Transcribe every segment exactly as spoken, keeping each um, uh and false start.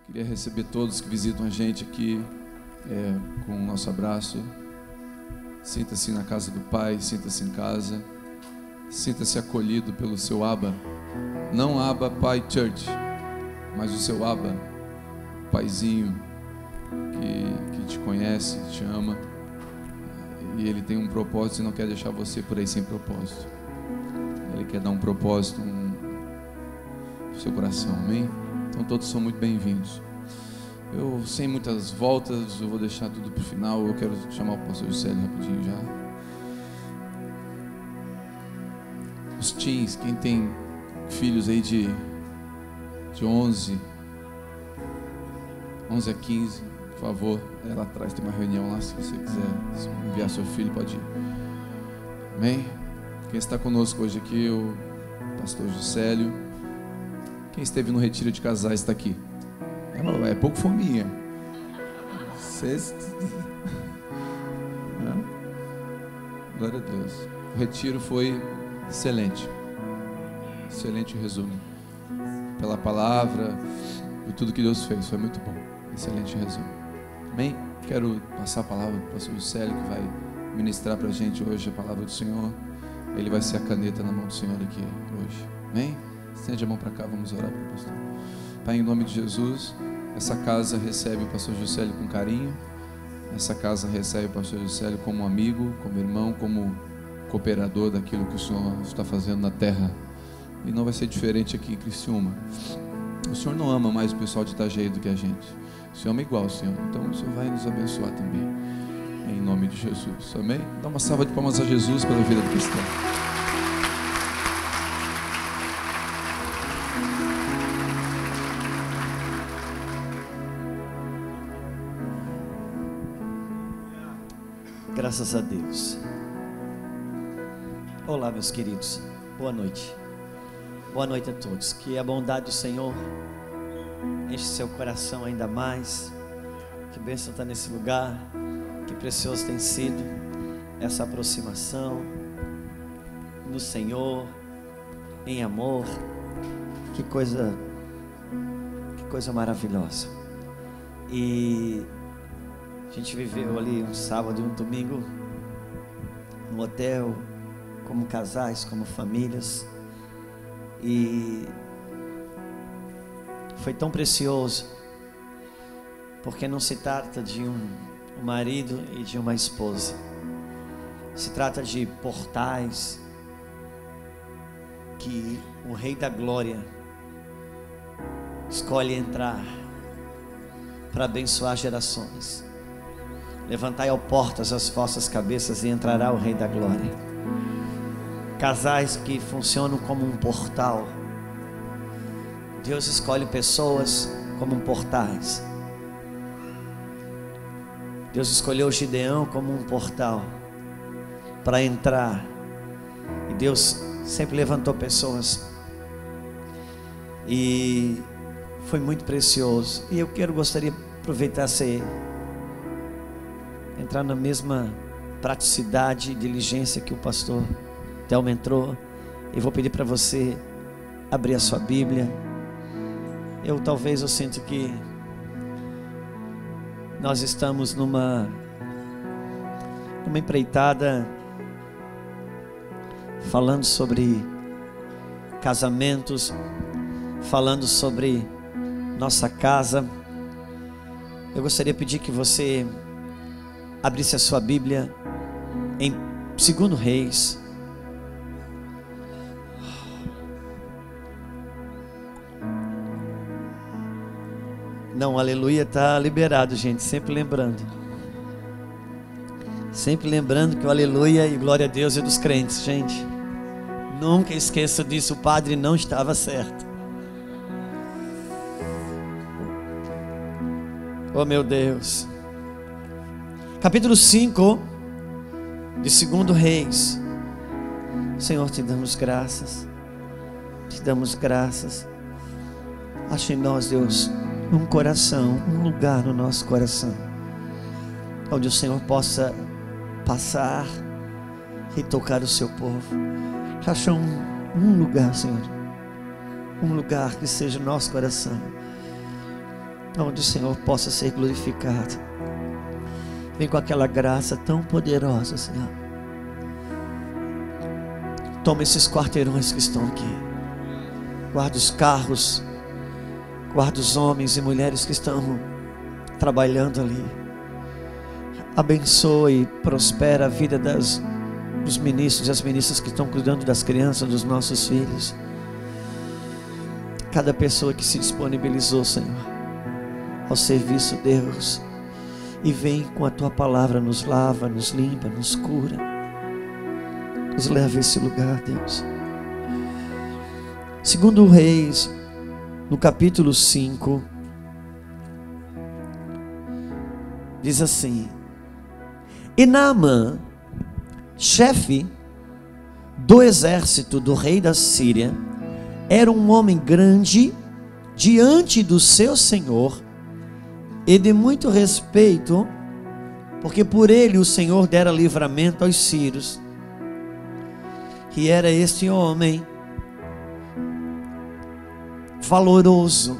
Queria receber todos que visitam a gente aqui é, com o nosso abraço. Sinta-se na casa do Pai, sinta-se em casa. Sinta-se acolhido pelo seu Abba. Não Abba Pai Church, mas o seu Abba, o Paizinho que, que te conhece, te ama. E Ele tem um propósito e não quer deixar você por aí sem propósito. Ele quer dar um propósito no seu coração, amém? Então todos são muito bem-vindos. Eu, sem muitas voltas, eu vou deixar tudo para o final. Eu quero chamar o pastor Juscelio rapidinho já. Os teens, quem tem filhos aí de, de onze, onze a quinze, por favor, é lá atrás, tem uma reunião lá, se você quiser enviar seu filho, pode ir. Amém? Quem está conosco hoje aqui, o pastor Juscelio. Quem esteve no retiro de casais está aqui. É, é pouco fominha. Vocês... Glória a Deus. O retiro foi excelente. Excelente resumo. Pela palavra, por tudo que Deus fez. Foi muito bom. Excelente resumo. Amém? Quero passar a palavra para o pastor Juscelio, que vai ministrar para a gente hoje a palavra do Senhor. Ele vai ser a caneta na mão do Senhor aqui hoje. Amém? Estende a mão para cá, vamos orar para o pastor. Pai, em nome de Jesus, essa casa recebe o pastor Juscelio com carinho. Essa casa recebe o pastor Juscelio como amigo, como irmão, como cooperador daquilo que o Senhor está fazendo na terra. E não vai ser diferente aqui em Criciúma. O Senhor não ama mais o pessoal de Itajaí do que a gente. O Senhor ama igual, Senhor. Então o Senhor vai nos abençoar também. Em nome de Jesus. Amém? Dá uma salva de palmas a Jesus pela vida do cristão. Graças a Deus. Olá, meus queridos. Boa noite. Boa noite a todos. Que a bondade do Senhor enche seu coração ainda mais. Que bênção está nesse lugar. Que precioso tem sido essa aproximação no Senhor, em amor. Que coisa, que coisa maravilhosa. E a gente viveu ali um sábado e um domingo no hotel, como casais, como famílias, e foi tão precioso, porque não se trata de um, um marido e de uma esposa, se trata de portais que o Rei da Glória escolhe entrar para abençoar gerações. Levantai, ó portas, as vossas cabeças, e entrará o Rei da Glória. Casais que funcionam como um portal. Deus escolhe pessoas como portais. Deus escolheu Gideão como um portal para entrar. E Deus sempre levantou pessoas. E foi muito precioso. E eu quero, gostaria de aproveitar esse... entrar na mesma praticidade e diligência que o pastor Thelma entrou. E vou pedir para você abrir a sua Bíblia. Eu talvez eu sinto que nós estamos numa numa empreitada falando sobre casamentos, falando sobre nossa casa. Eu gostaria de pedir que você abrisse a sua Bíblia em Segundo Reis. Não, aleluia, está liberado, gente, sempre lembrando. Sempre lembrando que o aleluia e glória a Deus é dos crentes, gente. Nunca esqueça disso, o padre não estava certo. Oh, meu Deus. Capítulo cinco de Segundo Reis. Senhor, te damos graças. Te damos graças. Ache em nós, Deus, um coração, um lugar no nosso coração, onde o Senhor possa passar e tocar o seu povo. Acha um, um lugar, Senhor, um lugar que seja o nosso coração. onde o Senhor possa ser glorificado. Vem com aquela graça tão poderosa, Senhor. Toma esses quarteirões que estão aqui. Guarda os carros. Guarda os homens e mulheres que estão trabalhando ali. Abençoe e prospera a vida das, dos ministros e as ministras que estão cuidando das crianças, dos nossos filhos. Cada pessoa que se disponibilizou, Senhor, ao serviço, Deus, e vem com a Tua palavra, nos lava, nos limpa, nos cura, nos leva a esse lugar, Deus. Segundo Reis, no capítulo cinco, diz assim: e Naamã, chefe do exército do rei da Síria, era um homem grande diante do seu senhor e de muito respeito, porque por ele o Senhor dera livramento aos sírios. E era este homem valoroso.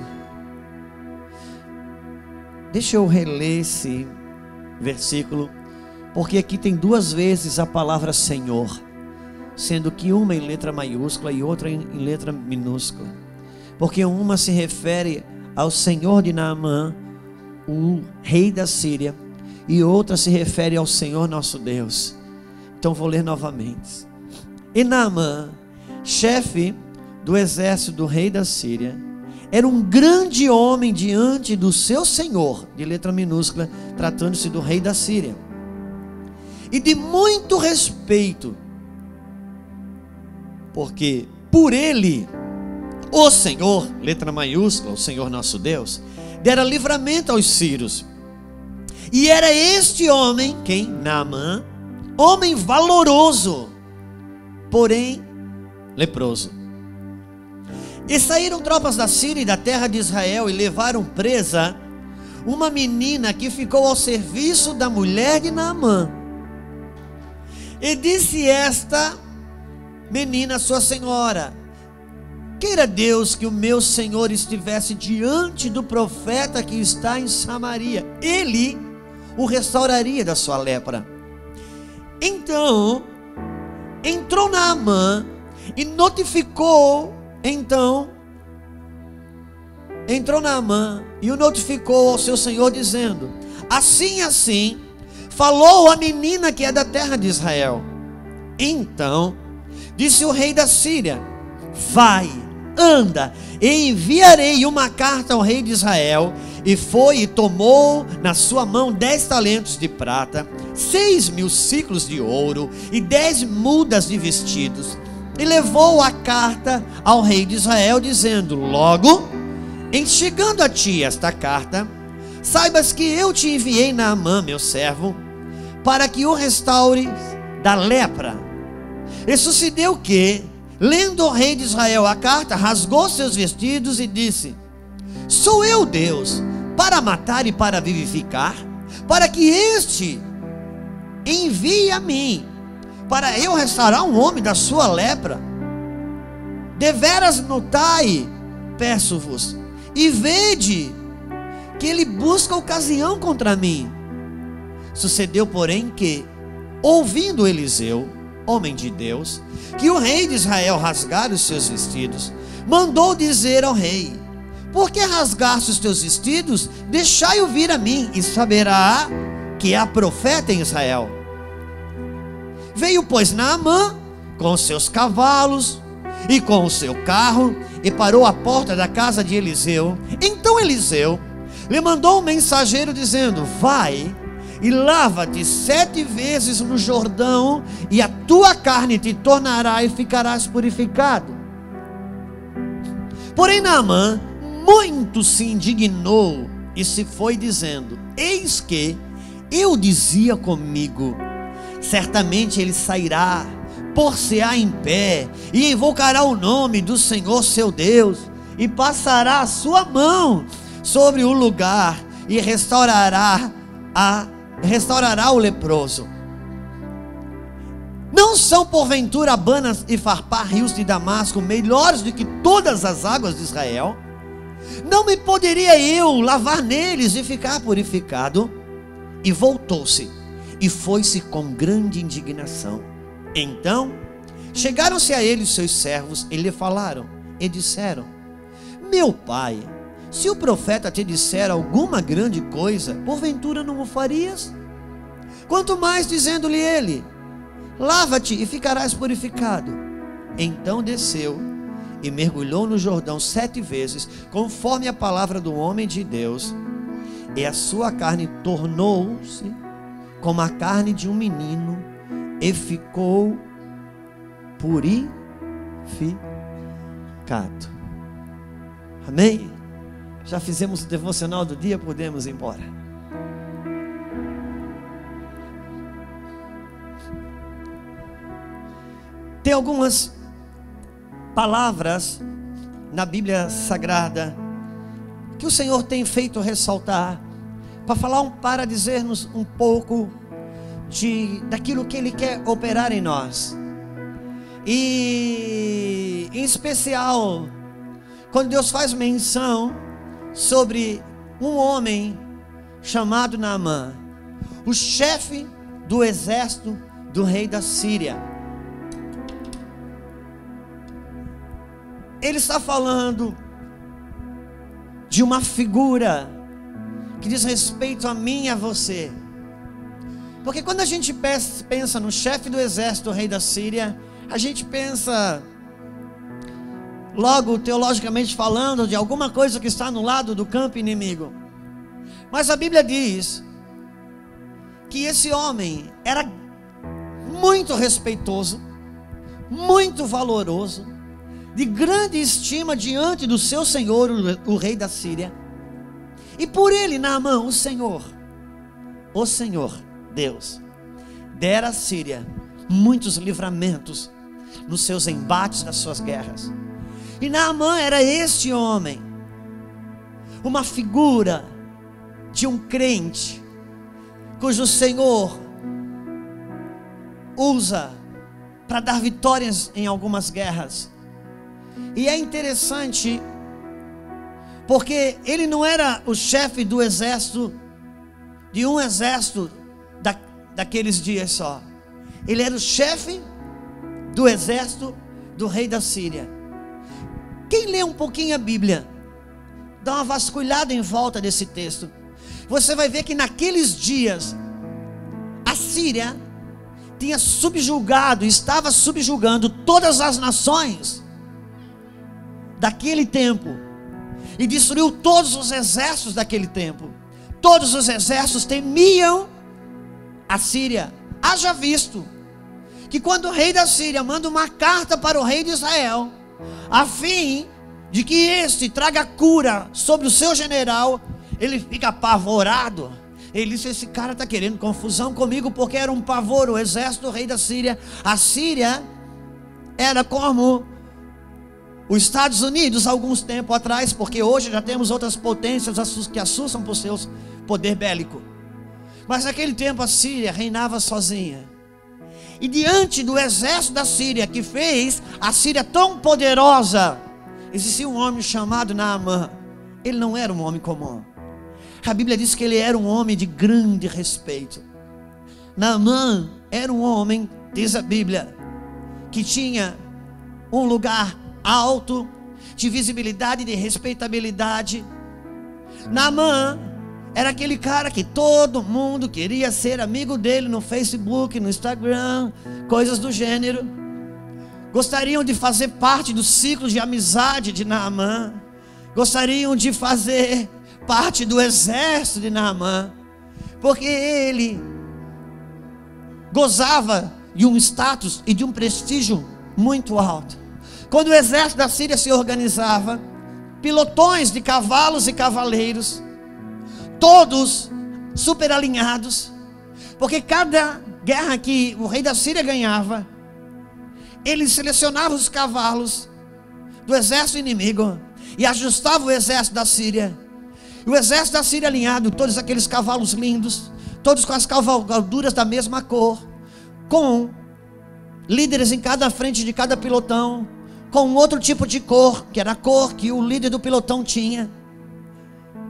Deixa eu reler esse versículo, porque aqui tem duas vezes a palavra Senhor, sendo que uma em letra maiúscula e outra em letra minúscula, porque uma se refere ao Senhor de Naamã, o rei da Síria, e outra se refere ao Senhor nosso Deus. Então vou ler novamente. E Naamã, chefe do exército do rei da Síria, era um grande homem diante do seu senhor, de letra minúscula, tratando-se do rei da Síria, e de muito respeito, porque por ele o Senhor, letra maiúscula, o Senhor nosso Deus, dera livramento aos sírios. E era este homem, quem? Naamã, homem valoroso, porém leproso. E saíram tropas da Síria e da terra de Israel e levaram presa uma menina que ficou ao serviço da mulher de Naamã. E disse esta menina à sua senhora: queira Deus que o meu senhor estivesse diante do profeta que está em Samaria, ele o restauraria da sua lepra. Então entrou Naamã e notificou Então, entrou Naamã e o notificou ao seu senhor, dizendo: assim, assim, falou a menina que é da terra de Israel. Então, disse o rei da Síria: vai, anda, e enviarei uma carta ao rei de Israel. E foi e tomou na sua mão dez talentos de prata, seis mil ciclos de ouro e dez mudas de vestidos. E levou a carta ao rei de Israel, dizendo: logo, em chegando a ti esta carta, saibas que eu te enviei Naamã, meu servo, para que o restaure da lepra. E sucedeu que, lendo o rei de Israel a carta, rasgou seus vestidos e disse: sou eu Deus, para matar e para vivificar, para que este envie a mim, para eu restaurar um homem da sua lepra? Deveras notai, peço-vos, e vede que ele busca ocasião contra mim. Sucedeu, porém, que, ouvindo Eliseu, homem de Deus, que o rei de Israel rasgara os seus vestidos, mandou dizer ao rei: por que rasgaste os teus vestidos? Deixai-o vir a mim, e saberá que há profeta em Israel. Veio, pois, Naamã com os seus cavalos e com o seu carro, e parou à porta da casa de Eliseu. Então Eliseu lhe mandou um mensageiro, dizendo: vai e lava-te sete vezes no Jordão, e a tua carne te tornará e ficarás purificado. Porém Naamã muito se indignou e se foi, dizendo: eis que eu dizia comigo, certamente ele sairá, pôr-se-á em pé e invocará o nome do Senhor seu Deus, e passará a sua mão sobre o lugar e restaurará a restaurará o leproso. Não são porventura Abana e Farpar, rios de Damasco, melhores do que todas as águas de Israel? não me poderia eu lavar neles e ficar purificado? E voltou-se e foi-se com grande indignação. Então chegaram-se a ele os seus servos e lhe falaram e disseram: meu pai, se o profeta te disser alguma grande coisa, porventura não o farias? Quanto mais dizendo-lhe ele: lava-te e ficarás purificado. Então desceu e mergulhou no Jordão sete vezes, conforme a palavra do homem de Deus, e a sua carne tornou-se como a carne de um menino, e ficou purificado. Amém? Já fizemos o devocional do dia, podemos ir embora. Tem algumas palavras na Bíblia Sagrada que o Senhor tem feito ressaltar, para falar um, para dizer-nos um pouco de, daquilo que Ele quer operar em nós. E em especial quando Deus faz menção sobre um homem chamado Naamã, o chefe do exército do rei da Síria. Ele está falando de uma figura que diz respeito a mim e a você. Porque quando a gente pensa no chefe do exército do rei da Síria, a gente pensa logo, teologicamente falando, de alguma coisa que está no lado do campo inimigo. Mas a Bíblia diz que esse homem era muito respeitoso, muito valoroso, de grande estima diante do seu senhor, o, o rei da Síria. E por ele, Naamã, o Senhor, o Senhor, Deus, dera à Síria muitos livramentos nos seus embates, nas suas guerras. E Naamã era este homem, uma figura de um crente, cujo Senhor usa para dar vitórias em algumas guerras. E é interessante, porque ele não era o chefe do exército, de um exército da, daqueles dias só. Ele era o chefe do exército do rei da Síria. Quem lê um pouquinho a Bíblia, dá uma vasculhada em volta desse texto, você vai ver que naqueles dias a Síria tinha subjugado, estava subjugando todas as nações daquele tempo, e destruiu todos os exércitos daquele tempo. Todos os exércitos temiam a Síria. Haja visto que quando o rei da Síria manda uma carta para o rei de Israel, a fim de que este traga cura sobre o seu general, ele fica apavorado. Ele disse: esse cara está querendo confusão comigo, porque era um pavor o exército do rei da Síria. A Síria era como os Estados Unidos alguns tempos atrás, porque hoje já temos outras potências que assustam por seu poder bélico. Mas naquele tempo a Síria reinava sozinha. E diante do exército da Síria, que fez a Síria tão poderosa, existia um homem chamado Naamã. Ele não era um homem comum. A Bíblia diz que ele era um homem de grande respeito. Naamã era um homem, diz a Bíblia, que tinha um lugar alto, de visibilidade, de respeitabilidade. Naamã era aquele cara que todo mundo queria ser amigo dele no Facebook, no Instagram, coisas do gênero. Gostariam de fazer parte do ciclo de amizade de Naamã. Gostariam de fazer parte do exército de Naamã, porque ele gozava de um status e de um prestígio muito alto. Quando o exército da Síria se organizava, pilotões de cavalos e cavaleiros, todos super alinhados, porque cada guerra que o rei da Síria ganhava, ele selecionava os cavalos do exército inimigo e ajustava o exército da Síria. E o exército da Síria alinhado, todos aqueles cavalos lindos, todos com as cavalgaduras da mesma cor, com líderes em cada frente de cada pilotão, com outro tipo de cor, que era a cor que o líder do pilotão tinha.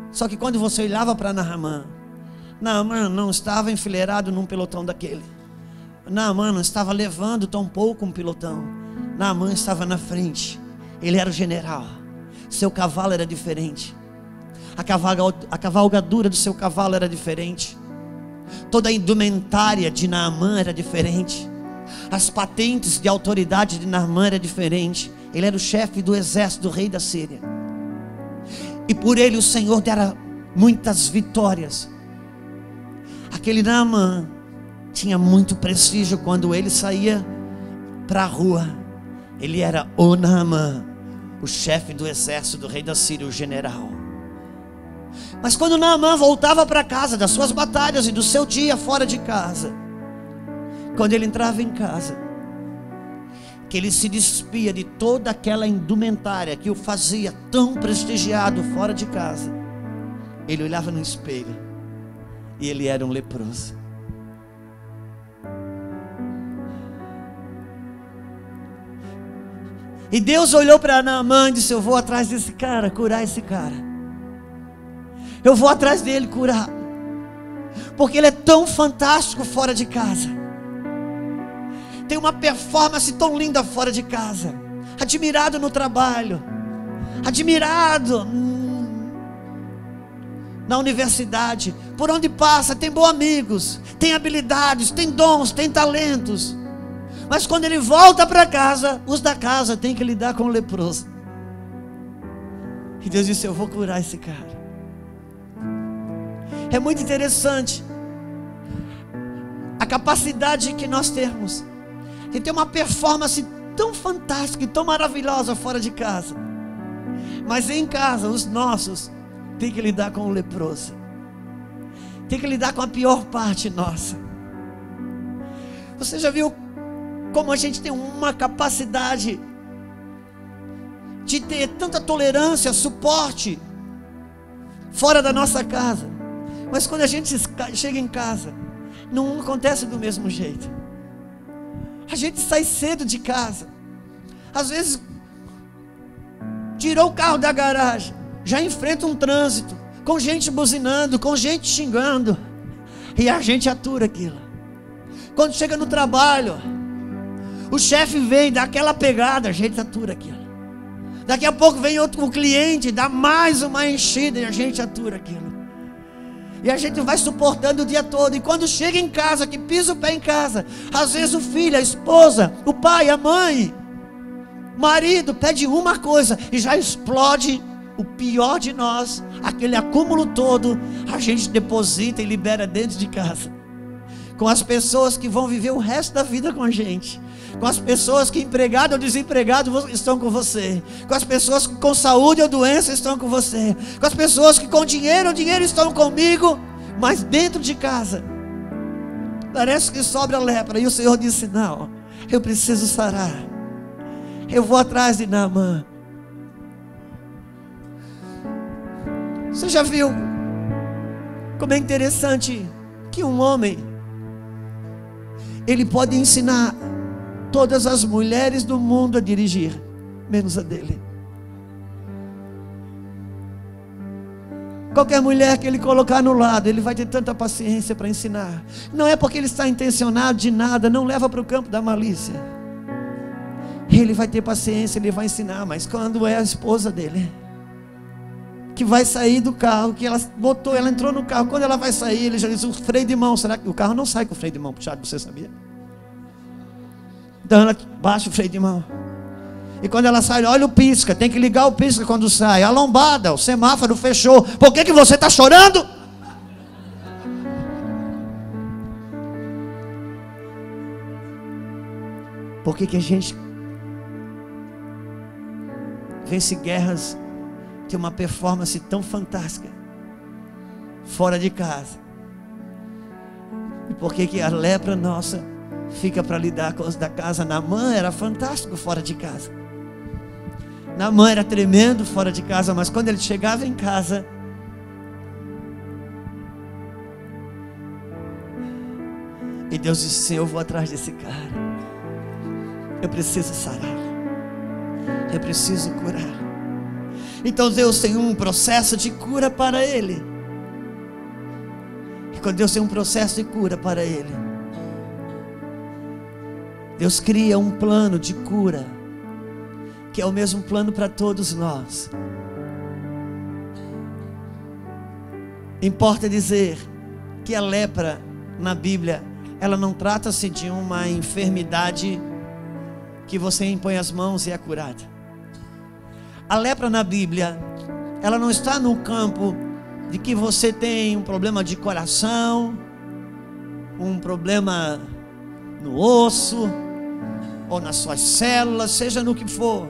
Só que quando você olhava para Naamã, Naamã não estava enfileirado num pelotão daquele. Naamã não estava levando tão pouco um pelotão. Naamã estava na frente. Ele era o general. Seu cavalo era diferente. A, cavalga, a cavalgadura do seu cavalo era diferente. Toda a indumentária de Naamã era diferente. As patentes de autoridade de Naamã era diferente. Ele era o chefe do exército do rei da Síria. E por ele o Senhor dera muitas vitórias. Aquele Naamã tinha muito prestígio quando ele saía para a rua. Ele era o Naamã, o chefe do exército do rei da Síria, o general. Mas quando Naamã voltava para casa das suas batalhas e do seu dia fora de casa, quando ele entrava em casa, que ele se despia de toda aquela indumentária que o fazia tão prestigiado fora de casa, ele olhava no espelho e ele era um leproso. E Deus olhou para Naamã e disse: eu vou atrás desse cara, curar esse cara. Eu vou atrás dele curar, porque ele é tão fantástico fora de casa. Tem uma performance tão linda fora de casa. Admirado no trabalho, admirado hum, na universidade. Por onde passa tem bons amigos, tem habilidades, tem dons, tem talentos. Mas quando ele volta para casa, os da casa têm que lidar com o leproso. E Deus disse: eu vou curar esse cara. É muito interessante a capacidade que nós temos de ter uma performance tão fantástica e tão maravilhosa fora de casa, mas em casa os nossos têm que lidar com o leproso, tem que lidar com a pior parte nossa. Você já viu como a gente tem uma capacidade de ter tanta tolerância, suporte fora da nossa casa, mas quando a gente chega em casa, não acontece do mesmo jeito. A gente sai cedo de casa, às vezes tirou o carro da garagem, já enfrenta um trânsito, com gente buzinando, com gente xingando, e a gente atura aquilo. Quando chega no trabalho, o chefe vem, dá aquela pegada, a gente atura aquilo. Daqui a pouco vem outro cliente, dá mais uma enchida e a gente atura aquilo. E a gente vai suportando o dia todo. E quando chega em casa, que pisa o pé em casa, às vezes o filho, a esposa, o pai, a mãe, o marido pede uma coisa e já explode o pior de nós. Aquele acúmulo todo a gente deposita e libera dentro de casa, com as pessoas que vão viver o resto da vida com a gente, com as pessoas que empregado ou desempregado estão com você, com as pessoas que com saúde ou doença estão com você, com as pessoas que com dinheiro ou dinheiro estão comigo, mas dentro de casa parece que sobra lepra. E o Senhor disse: não, eu preciso sarar, eu vou atrás de Naamã. Você já viu como é interessante que um homem, ele pode ensinar todas as mulheres do mundo a dirigir, menos a dele. Qualquer mulher que ele colocar no lado, ele vai ter tanta paciência para ensinar. Não é porque ele está intencionado de nada, não leva para o campo da malícia. Ele vai ter paciência, ele vai ensinar. Mas quando é a esposa dele, que vai sair do carro, que ela botou, ela entrou no carro, quando ela vai sair, ele já diz: o freio de mão, será que o carro não sai com o freio de mão puxado, você sabia? Então ela baixa o freio de mão, e quando ela sai, olha o pisca, tem que ligar o pisca quando sai, a lombada, o semáforo fechou, por que que você está chorando? Por que que a gente vence guerras, tem uma performance tão fantástica fora de casa? E por que que a lepra nossa fica para lidar com os da casa? Naamã era fantástico fora de casa, Naamã era tremendo fora de casa, mas quando ele chegava em casa, e Deus disse: Senhor, eu vou atrás desse cara, eu preciso sarar, eu preciso curar. Então Deus tem um processo de cura para ele. E quando Deus tem um processo de cura para ele, Deus cria um plano de cura, que é o mesmo plano para todos nós. Importa dizer que a lepra na Bíblia, ela não trata-se de uma enfermidade que você impõe as mãos e é curada. A lepra na Bíblia, ela não está no campo de que você tem um problema de coração, um problema no osso, ou nas suas células, seja no que for.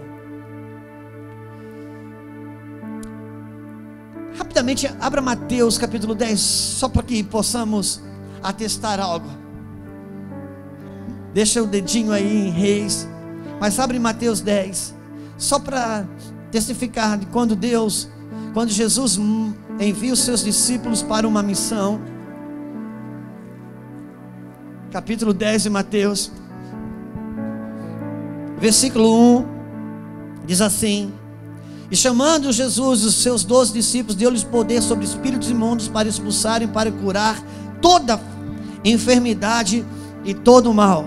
Rapidamente, abra Mateus capítulo dez, só para que possamos atestar algo. Deixa o dedinho aí em Reis, mas abre Mateus dez, só para testificar de quando Deus, quando Jesus envia os seus discípulos para uma missão. Capítulo dez de Mateus, versículo um, diz assim: e chamando Jesus os seus doze discípulos, deu-lhes poder sobre espíritos imundos para expulsarem, para curar toda enfermidade e todo mal.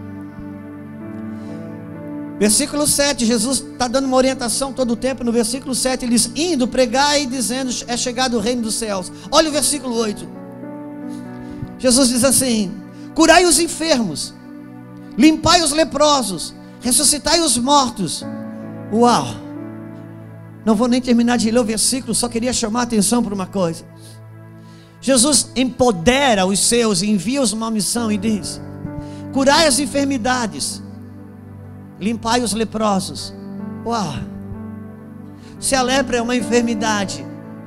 Versículo sete, Jesus está dando uma orientação todo o tempo. No versículo sete ele diz: indo, pregai e dizendo, é chegado o reino dos céus. Olha o versículo oito, Jesus diz assim: curai os enfermos, limpai os leprosos, ressuscitai os mortos. Uau! Não vou nem terminar de ler o versículo, só queria chamar a atenção para uma coisa. Jesus empodera os seus, envia-os uma missão e diz: curai as enfermidades, limpai os leprosos. Uau! Se a lepra é uma enfermidade,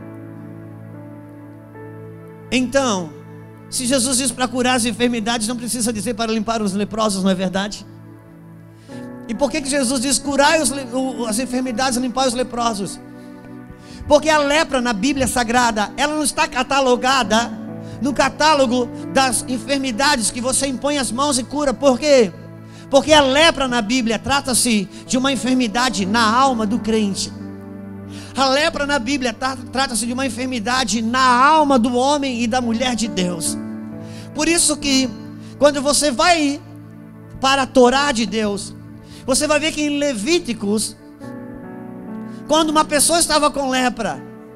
então, se Jesus diz para curar as enfermidades, não precisa dizer para limpar os leprosos, não é verdade? E por que que Jesus diz curai os, as enfermidades e limpar os leprosos? Porque a lepra na Bíblia Sagrada, ela não está catalogada no catálogo das enfermidades que você impõe as mãos e cura. Por quê? Porque a lepra na Bíblia trata-se de uma enfermidade na alma do crente. A lepra na Bíblia trata-se de uma enfermidade na alma do homem e da mulher de Deus. Por isso que quando você vai para a Torá de Deus, você vai ver que em Levíticos, quando uma pessoa estava com lepra,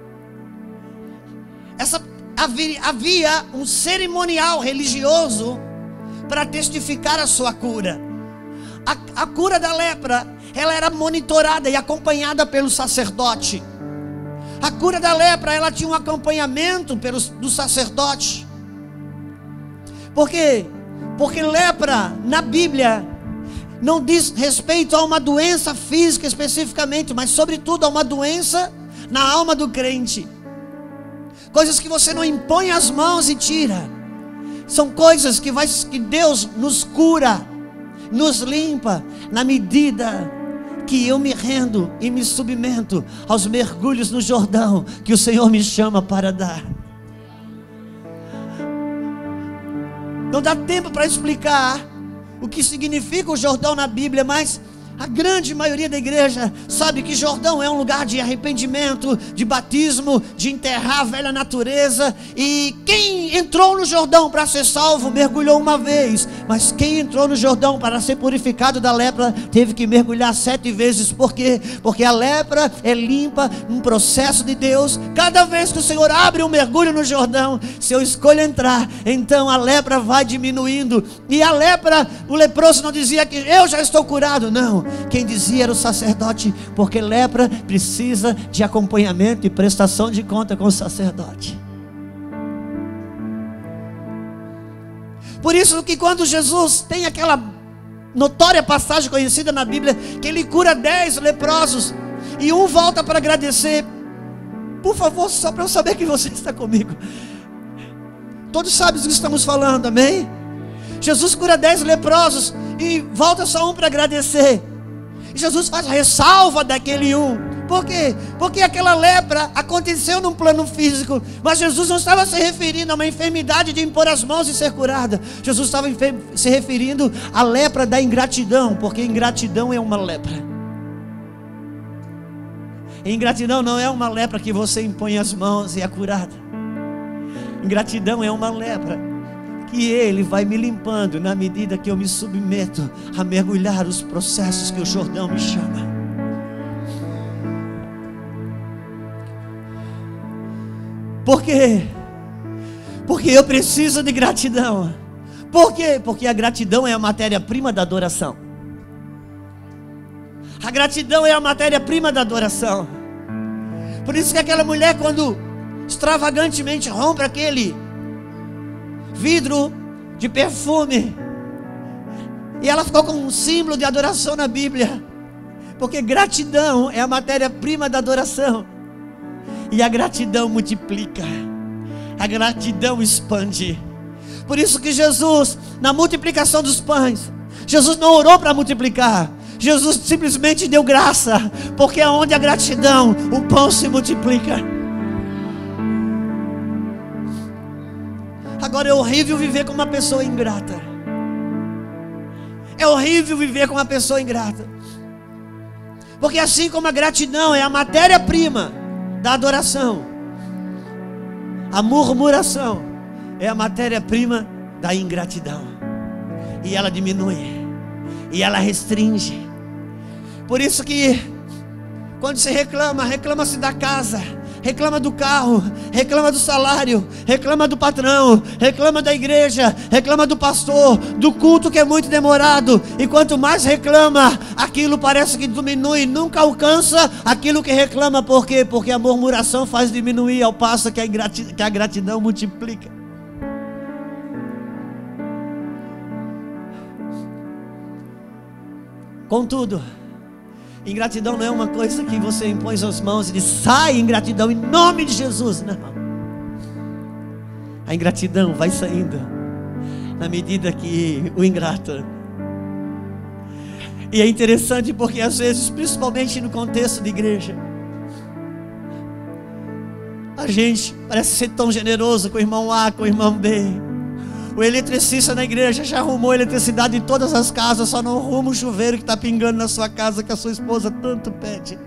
essa, havia, havia um cerimonial religioso para testificar a sua cura. A, a cura da lepra, ela era monitorada e acompanhada pelo sacerdote. A cura da lepra, ela tinha um acompanhamento pelo, do sacerdote. Por quê? Porque lepra na Bíblia não diz respeito a uma doença física especificamente, mas sobretudo a uma doença na alma do crente. Coisas que você não impõe as mãos e tira. São coisas que, vai, que Deus nos cura, nos limpa, na medida que eu me rendo e me submeto aos mergulhos no Jordão que o Senhor me chama para dar. Não dá tempo para explicar o que significa o Jordão na Bíblia, mas a grande maioria da igreja sabe que Jordão é um lugar de arrependimento, de batismo, de enterrar a velha natureza. E quem entrou no Jordão para ser salvo, mergulhou uma vez. Mas quem entrou no Jordão para ser purificado da lepra, teve que mergulhar sete vezes. Por quê? Porque a lepra é limpa, um processo de Deus. Cada vez que o Senhor abre um mergulho no Jordão, se eu escolho entrar, então a lepra vai diminuindo. E a lepra, o leproso não dizia que eu já estou curado, não. Quem dizia era o sacerdote, porque lepra precisa de acompanhamento e prestação de conta com o sacerdote. Por isso que quando Jesus tem aquela notória passagem conhecida na Bíblia, que ele cura dez leprosos e um volta para agradecer. Por favor, só para eu saber que você está comigo. Todos sabem do que estamos falando, amém? Jesus cura dez leprosos e volta só um para agradecer. Jesus faz a ressalva daquele um. Por quê? Porque aquela lepra aconteceu num plano físico, mas Jesus não estava se referindo a uma enfermidade de impor as mãos e ser curada. Jesus estava se referindo à lepra da ingratidão, porque ingratidão é uma lepra. Ingratidão não é uma lepra que você impõe as mãos e é curada. Ingratidão é uma lepra que Ele vai me limpando na medida que eu me submeto a mergulhar os processos que o Jordão me chama. Por quê? Porque eu preciso de gratidão. Por quê? Porque a gratidão é a matéria-prima da adoração. A gratidão é a matéria-prima da adoração. Por isso que aquela mulher, quando extravagantemente rompe aquele vidro de perfume, e ela ficou com um símbolo de adoração na Bíblia, porque gratidão é a matéria-prima da adoração. E a gratidão multiplica, a gratidão expande. Por isso que Jesus, na multiplicação dos pães, Jesus não orou para multiplicar, Jesus simplesmente deu graça, porque aonde a gratidão, o pão se multiplica. Agora é horrível viver com uma pessoa ingrata. É horrível viver com uma pessoa ingrata, porque assim como a gratidão é a matéria-prima da adoração, a murmuração é a matéria-prima da ingratidão. E ela diminui, e ela restringe. Por isso que quando se reclama, reclama-se da casa, reclama do carro, reclama do salário, reclama do patrão, reclama da igreja, reclama do pastor, do culto que é muito demorado. E quanto mais reclama, aquilo parece que diminui, nunca alcança aquilo que reclama. Por quê? Porque a murmuração faz diminuir, ao passo que a ingratidão, que a gratidão multiplica. Contudo, ingratidão não é uma coisa que você impõe as mãos e diz: sai ingratidão em nome de Jesus. Não. A ingratidão vai saindo na medida que o ingrato. E é interessante porque às vezes, principalmente no contexto de igreja, a gente parece ser tão generoso com o irmão A, com o irmão B. O eletricista na igreja já arrumou eletricidade em todas as casas, só não arruma o chuveiro que está pingando na sua casa, que a sua esposa tanto pede.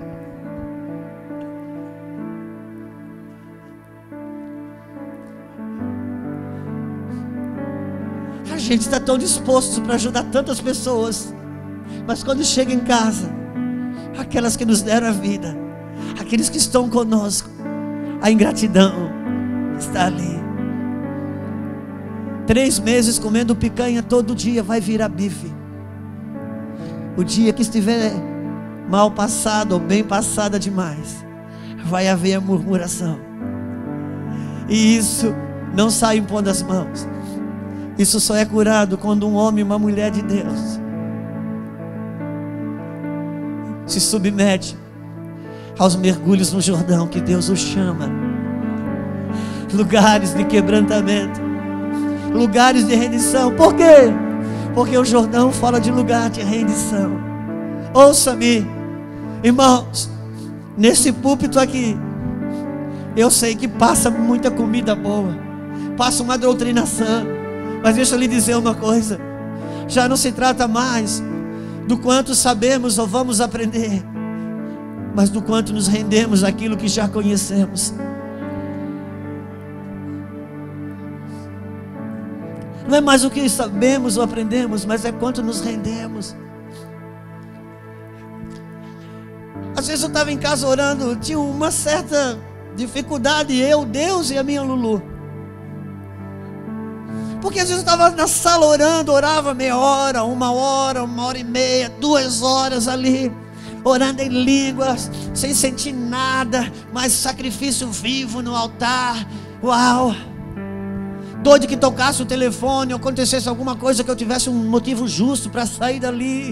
A gente está tão disposto para ajudar tantas pessoas, mas quando chega em casa, aquelas que nos deram a vida, aqueles que estão conosco, a ingratidão está ali. Três meses comendo picanha todo dia vai virar bife. O dia que estiver mal passado ou bem passada demais, vai haver a murmuração. E isso não sai impondo as mãos. Isso só é curado quando um homem e uma mulher de Deus se submete aos mergulhos no Jordão que Deus os chama. Lugares de quebrantamento, lugares de rendição. Por quê? Porque o Jordão fala de lugar de rendição. Ouça-me, irmãos, nesse púlpito aqui, eu sei que passa muita comida boa, passa uma doutrinação, mas deixa eu lhe dizer uma coisa: já não se trata mais do quanto sabemos ou vamos aprender, mas do quanto nos rendemos àquilo que já conhecemos. Não é mais o que sabemos ou aprendemos, mas é quanto nos rendemos. Às vezes eu estava em casa orando, tinha uma certa dificuldade, eu, Deus e a minha Lulu. Porque às vezes eu estava na sala orando, orava meia hora, uma hora, uma hora e meia, duas horas ali, orando em línguas, sem sentir nada, mas sacrifício vivo no altar. Uau! Doido que tocasse o telefone, ou acontecesse alguma coisa que eu tivesse um motivo justo para sair dali.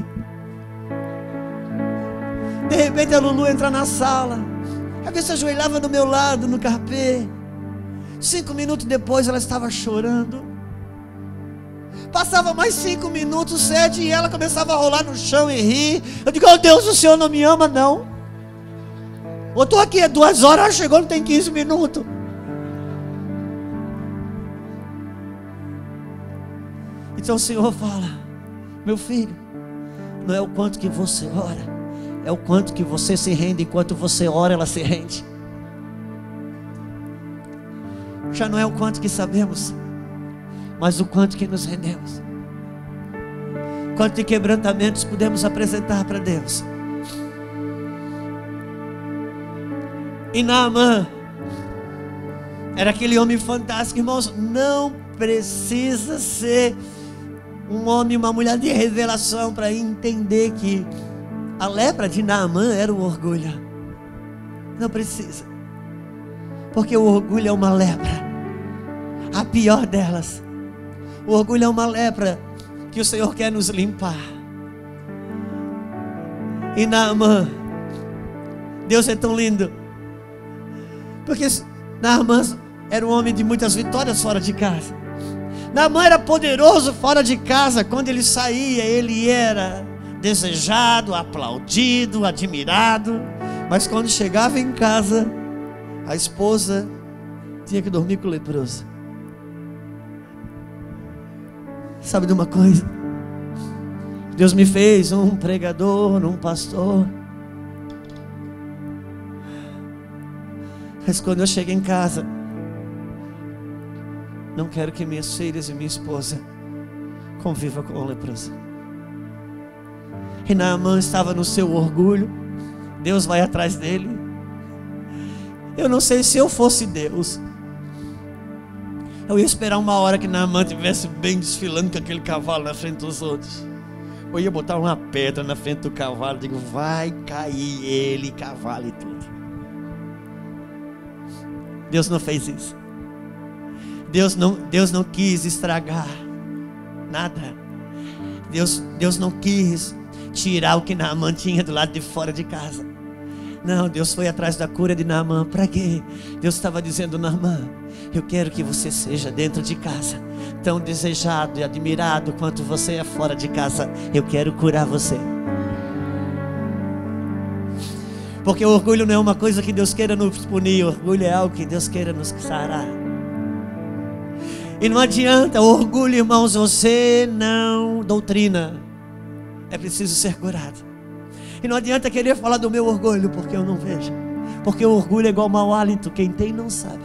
De repente a Lulu entra na sala, a ver se ajoelhava do meu lado no carpê. Cinco minutos depois ela estava chorando. Passava mais cinco minutos, sete, e ela começava a rolar no chão e rir. Eu digo: oh Deus, o Senhor não me ama não? Eu estou aqui há duas horas, ela chegou, não tem quinze minutos. Então o Senhor fala: meu filho, não é o quanto que você ora, é o quanto que você se rende. Enquanto você ora, ela se rende. Já não é o quanto que sabemos, mas o quanto que nos rendemos. Quanto de quebrantamentos podemos apresentar para Deus. E Naamã era aquele homem fantástico, irmãos. Não precisa ser um homem, uma mulher de revelação para entender que a lepra de Naamã era o orgulho. Não precisa, porque o orgulho é uma lepra, a pior delas. O orgulho é uma lepra que o Senhor quer nos limpar. E Naamã, Deus é tão lindo, porque Naamã era um homem de muitas vitórias fora de casa. Naamã era poderoso fora de casa. Quando ele saía, ele era desejado, aplaudido, admirado. Mas quando chegava em casa, a esposa tinha que dormir com o leproso. Sabe de uma coisa? Deus me fez um pregador, um pastor. Mas quando eu chego em casa, não quero que minhas filhas e minha esposa convivam com o leproso. E Naamã estava no seu orgulho. Deus vai atrás dele. Eu não sei, se eu fosse Deus, eu ia esperar uma hora que Naamã estivesse bem desfilando com aquele cavalo na frente dos outros. Eu ia botar uma pedra na frente do cavalo. Digo, vai cair ele, cavalo e tudo. Deus não fez isso. Deus não, Deus não quis estragar nada. Deus, Deus não quis tirar o que Naamã tinha do lado de fora de casa. Não, Deus foi atrás da cura de Naamã. Para quê? Deus estava dizendo, Naamã, eu quero que você seja dentro de casa tão desejado e admirado quanto você é fora de casa. Eu quero curar você. Porque o orgulho não é uma coisa que Deus queira nos punir. O orgulho é algo que Deus queira nos sarar. E não adianta, o orgulho, irmãos, você não doutrina. É preciso ser curado. E não adianta querer falar do meu orgulho, porque eu não vejo. Porque o orgulho é igual mau hálito, quem tem não sabe.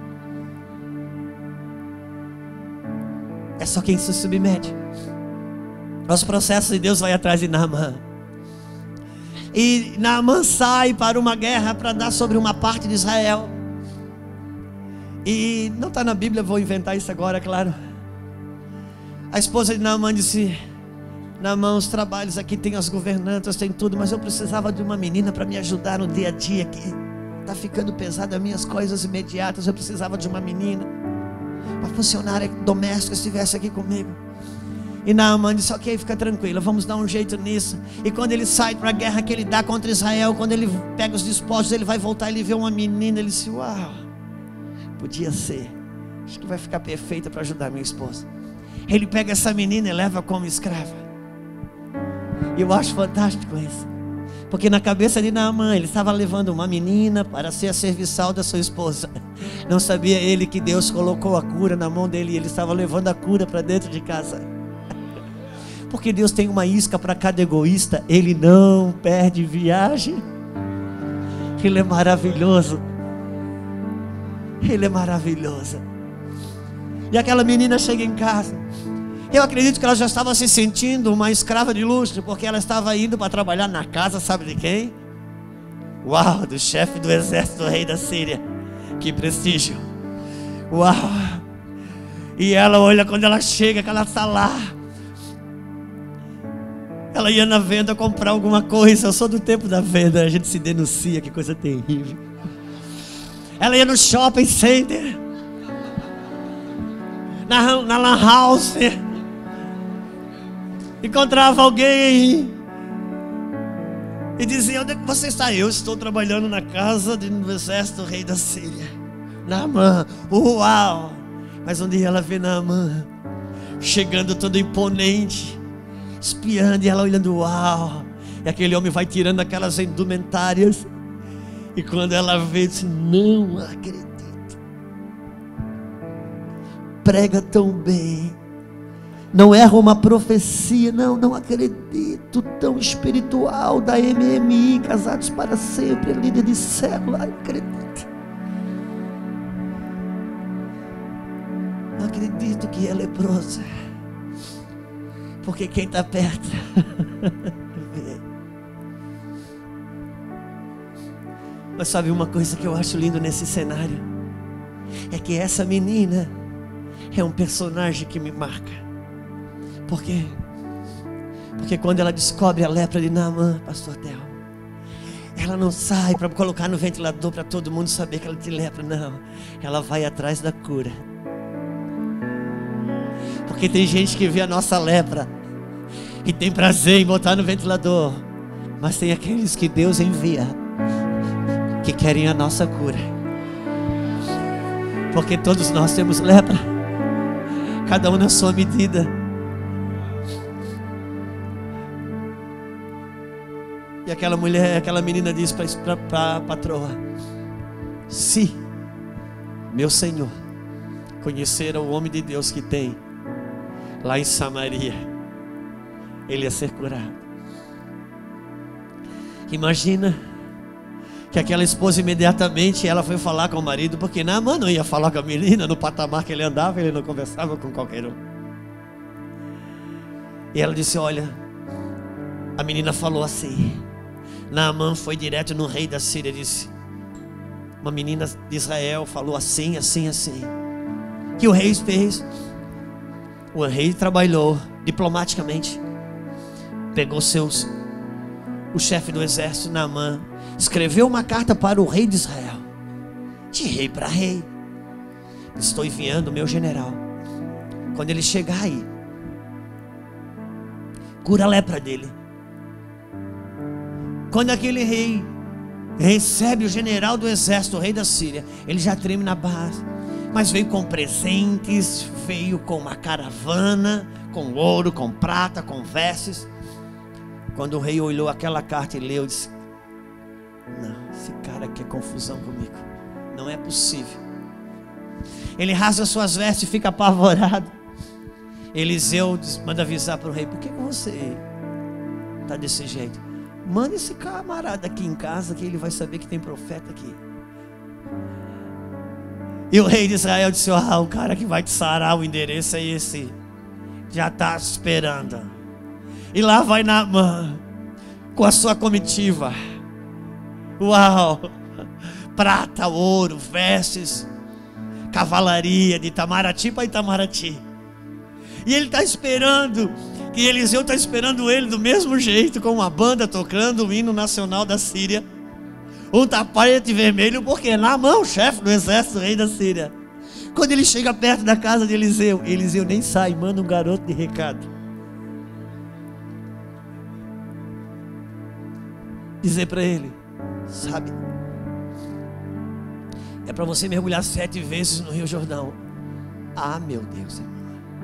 É só quem se submete. Nosso processo de Deus vai atrás de Naamã. E Naamã sai para uma guerra para dar sobre uma parte de Israel. E não está na Bíblia, vou inventar isso agora, claro. A esposa de Naamã disse, Naamã, os trabalhos aqui tem as governantas, tem tudo, mas eu precisava de uma menina para me ajudar no dia a dia aqui. Está ficando pesado as minhas coisas imediatas, eu precisava de uma menina, uma funcionária doméstica estivesse aqui comigo. E Naamã disse, ok, fica tranquila, vamos dar um jeito nisso. E quando ele sai para a guerra que ele dá contra Israel, quando ele pega os despojos, ele vai voltar, ele vê uma menina, ele disse, uau, podia ser, acho que vai ficar perfeita para ajudar minha esposa. Ele pega essa menina e leva como escrava. E eu acho fantástico isso, porque na cabeça de Naamã, ele estava levando uma menina para ser a serviçal da sua esposa. Não sabia ele que Deus colocou a cura na mão dele, e ele estava levando a cura para dentro de casa. Porque Deus tem uma isca para cada egoísta. Ele não perde viagem. Ele é maravilhoso. Ele é maravilhoso. E aquela menina chega em casa. Eu acredito que ela já estava se sentindo uma escrava de luxo, porque ela estava indo para trabalhar na casa, sabe de quem? Uau, do chefe do exército do rei da Síria. Que prestígio. Uau. E ela olha, quando ela chega, que ela está lá, ela ia na venda comprar alguma coisa. Eu sou do tempo da venda, a gente se denuncia, que coisa terrível. Ela ia no shopping center, na, na lan house, encontrava alguém e dizia, onde é que você está? Eu estou trabalhando na casa do exército do rei da Síria. Naamã, uau. Mas um dia ela vê Naamã chegando todo imponente, espiando, e ela olhando, uau. E aquele homem vai tirando aquelas indumentárias, e quando ela vê, diz, não acredito, prega tão bem, Não erra uma profecia. Não, não acredito. Tão espiritual da M M I, Casados para Sempre, líder de célula. Não acredito. Não acredito que é leprosa. Porque quem está perto vê. Mas sabe uma coisa que eu acho lindo nesse cenário? É que essa menina é um personagem que me marca. Por quê? Porque quando ela descobre a lepra de Naamã, pastor Theo, ela não sai para colocar no ventilador para todo mundo saber que ela tem lepra, não. Ela vai atrás da cura. Porque tem gente que vê a nossa lepra e tem prazer em botar no ventilador, mas tem aqueles que Deus envia que querem a nossa cura. Porque todos nós temos lepra, cada um na sua medida. E aquela mulher, aquela menina disse para a patroa: se meu Senhor conhecer o homem de Deus que tem lá em Samaria, ele ia ser curado. Imagina que aquela esposa imediatamente ela foi falar com o marido, porque Naamã não ia falar com a menina no patamar que ele andava, ele não conversava com qualquer um. E ela disse: olha, a menina falou assim. Naamã foi direto no rei da Síria e disse: uma menina de Israel falou assim, assim, assim. O que o rei fez? O rei trabalhou diplomaticamente, pegou seus, o chefe do exército Naamã, escreveu uma carta para o rei de Israel, de rei para rei: estou enviando o meu general. Quando ele chegar aí, cura a lepra dele. Quando aquele rei recebe o general do exército, o rei da Síria, ele já treme na base, mas veio com presentes, veio com uma caravana, com ouro, com prata, com vestes. Quando o rei olhou aquela carta e leu, disse: não, esse cara quer confusão comigo, não é possível. Ele rasga suas vestes e fica apavorado. Eliseu manda avisar para o rei: por que você está desse jeito? Manda esse camarada aqui em casa, que ele vai saber que tem profeta aqui. E o rei de Israel disse: ah, o cara que vai te sarar, o endereço é esse, já está esperando. E lá vai Naamã com a sua comitiva. Uau! Prata, ouro, vestes, cavalaria de Itamaraty para Itamaraty. E ele está esperando, que Eliseu está esperando ele do mesmo jeito, com uma banda tocando o hino nacional da Síria, um tapete vermelho, porque Naamã, o chefe do exército, o rei da Síria. Quando ele chega perto da casa de Eliseu, Eliseu nem sai, manda um garoto de recado dizer para ele: sabe, é para você mergulhar sete vezes no Rio Jordão. Ah, meu Deus, irmão.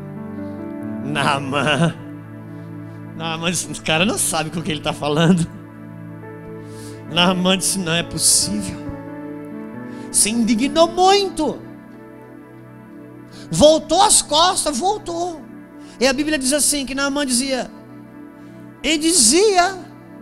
Naamã Naamã disse: os caras não sabem com o que ele está falando. Naamã disse: não é possível. Se indignou muito, voltou as costas, voltou. E a Bíblia diz assim, que Naamã dizia, e dizia,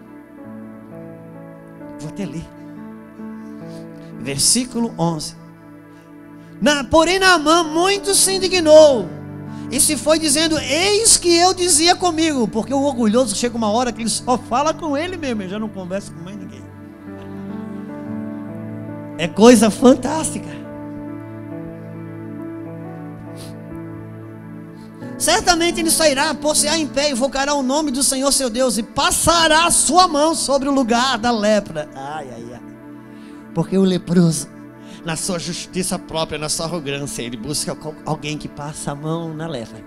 vou até ler, versículo onze. Na, porém Naamã muito se indignou e se foi dizendo: eis que eu dizia comigo. Porque o orgulhoso chega uma hora que ele só fala com ele mesmo, ele já não conversa com mais ninguém. É coisa fantástica. Certamente ele sairá, pôr-se-á em pé, invocará o nome do Senhor seu Deus e passará a sua mão sobre o lugar da lepra. Ai, ai, ai. Porque o leproso, na sua justiça própria, na sua arrogância, ele busca alguém que passa a mão na lepra.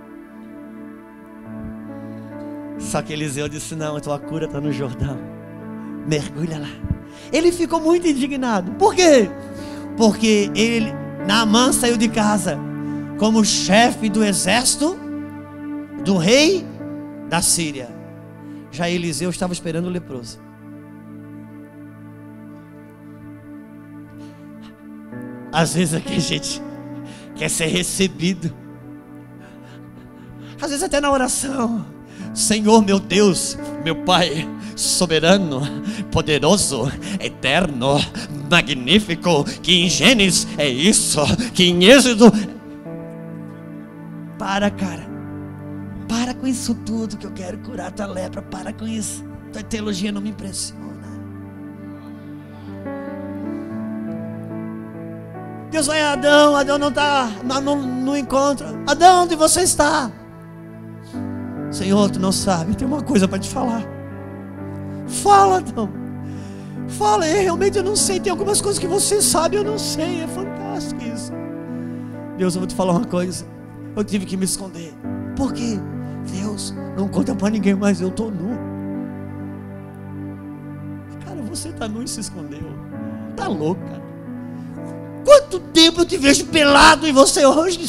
Só que Eliseu disse: não, a tua cura está no Jordão, mergulha lá. Ele ficou muito indignado. Por quê? Porque ele, Naamã, saiu de casa como chefe do exército do rei da Síria. Já Eliseu estava esperando o leproso. Às vezes aqui a gente quer ser recebido. Às vezes vezes até na oração: Senhor meu Deus, meu Pai, soberano, poderoso, eterno, magnífico, que em Gênesis é isso, que em Êxodo... Para, cara. Para com isso tudo, que eu quero curar tua lepra. Para com isso. Tua teologia não me impressiona. Deus vai a Adão. Adão não está no, no encontro. Adão, onde você está? Senhor, tu não sabe, tem uma coisa para te falar. Fala, Adão. Fala, eu realmente eu não sei. Tem algumas coisas que você sabe, eu não sei. É fantástico isso. Deus, eu vou te falar uma coisa. Eu tive que me esconder. Por quê? Deus, não conta para ninguém mais, eu estou nu. Cara, você está nu e se escondeu. Tá louco, cara. Quanto tempo eu te vejo pelado e você hoje...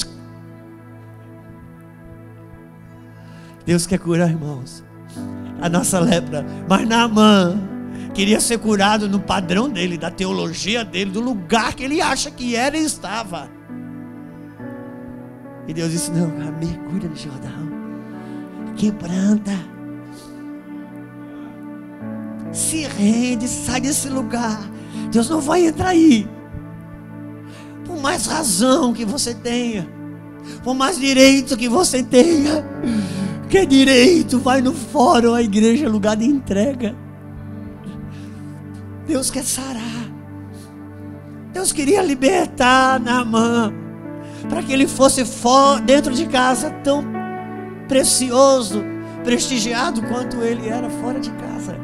Deus quer curar, irmãos, a nossa lepra. Mas Naamã queria ser curado no padrão dele, da teologia dele, do lugar que ele acha que era e estava. E Deus disse: não, mergulha no Jordão, quebranta, se rende, sai desse lugar. Deus não vai entrar aí. Por mais razão que você tenha, por mais direito que você tenha. Que direito? Vai no fórum, a igreja é lugar de entrega. Deus quer sarar. Deus queria libertar Naamã, para que ele fosse for, dentro de casa tão precioso, prestigiado quanto ele era fora de casa.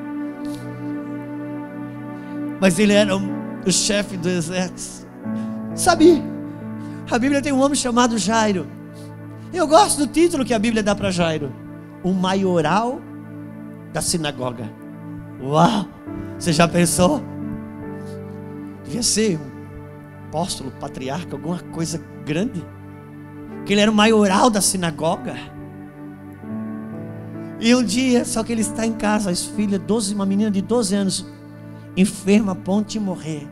Mas ele era o chefe do exército. Sabe, a Bíblia tem um homem chamado Jairo. Eu gosto do título que a Bíblia dá para Jairo: o maioral da sinagoga. Uau! Você já pensou? Devia ser um apóstolo, patriarca, alguma coisa grande. Que ele era o maioral da sinagoga. E um dia, só que ele está em casa, as filhas, doze, uma menina de doze anos, enferma a ponto de morrer.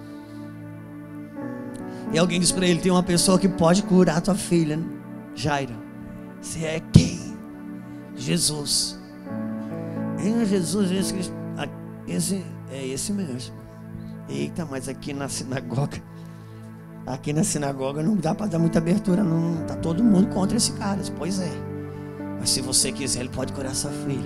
E alguém diz para ele: tem uma pessoa que pode curar a tua filha, Jairo. Você é quem? Jesus. É Jesus, esse, esse é esse mesmo. Eita, mas aqui na sinagoga, aqui na sinagoga não dá para dar muita abertura, não. Está todo mundo contra esse cara. Pois é, mas se você quiser, ele pode curar sua filha.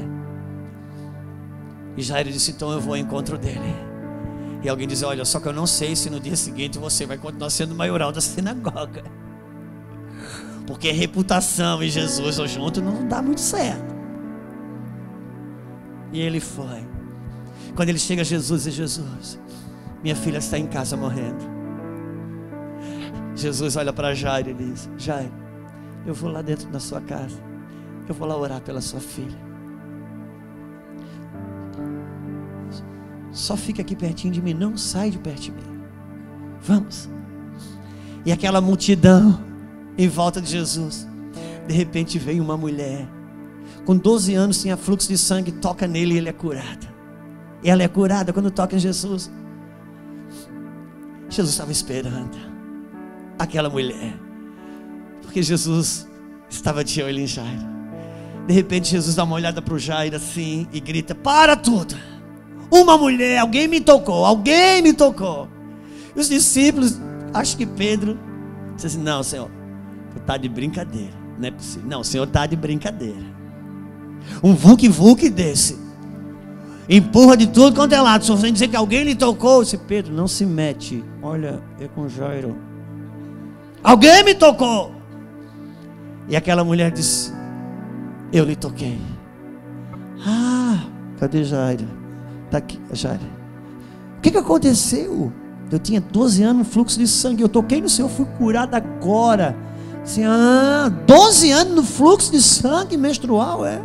E Jairo disse: então eu vou ao encontro dele. E alguém diz: olha, só que eu não sei se no dia seguinte você vai continuar sendo maioral da sinagoga, porque reputação e Jesus junto não dá muito certo. E ele foi. Quando ele chega a Jesus, diz: Jesus, minha filha está em casa morrendo. Jesus olha para Jairo e diz: Jairo, eu vou lá dentro da sua casa, eu vou lá orar pela sua filha. Só fica aqui pertinho de mim, não sai de perto de mim. Vamos. E aquela multidão em volta de Jesus. De repente veio uma mulher com doze anos, tinha fluxo de sangue, toca nele e ele é curado. E ela é curada quando toca em Jesus. Jesus estava esperando aquela mulher, porque Jesus estava de olho em Jairo. De repente Jesus dá uma olhada para o Jairo assim e grita: para tudo. Uma mulher, alguém me tocou, alguém me tocou. E os discípulos, acho que Pedro disse assim: não, Senhor, tu está de brincadeira, não é possível. Não, o Senhor está de brincadeira. Um vuque-vuque desse, empurra de tudo quanto é lado, só sem dizer que alguém lhe tocou. Disse: Pedro, não se mete, olha, é com Jairo. Alguém me tocou. E aquela mulher disse: eu lhe toquei. Ah, cadê Jairo? Está aqui, Jairo. O que, que aconteceu? Eu tinha doze anos, fluxo de sangue, eu toquei no Senhor, fui curado agora. Assim, ah, doze anos no fluxo de sangue menstrual, é?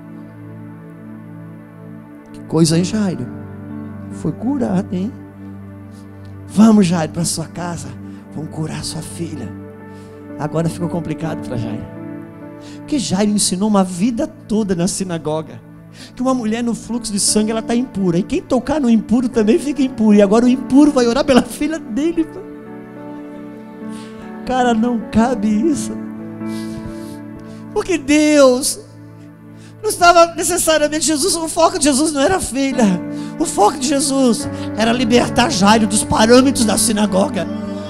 Que coisa, hein, Jairo? Foi curado, hein? Vamos, Jairo, para sua casa, vamos curar sua filha. Agora ficou complicado para Jairo, porque Jairo ensinou uma vida toda na sinagoga que uma mulher no fluxo de sangue, ela está impura, e quem tocar no impuro também fica impuro. E agora o impuro vai orar pela filha dele. Cara, não cabe isso. Porque Deus não estava necessariamente Jesus, o foco de Jesus não era a filha. O foco de Jesus era libertar Jairo dos parâmetros da sinagoga.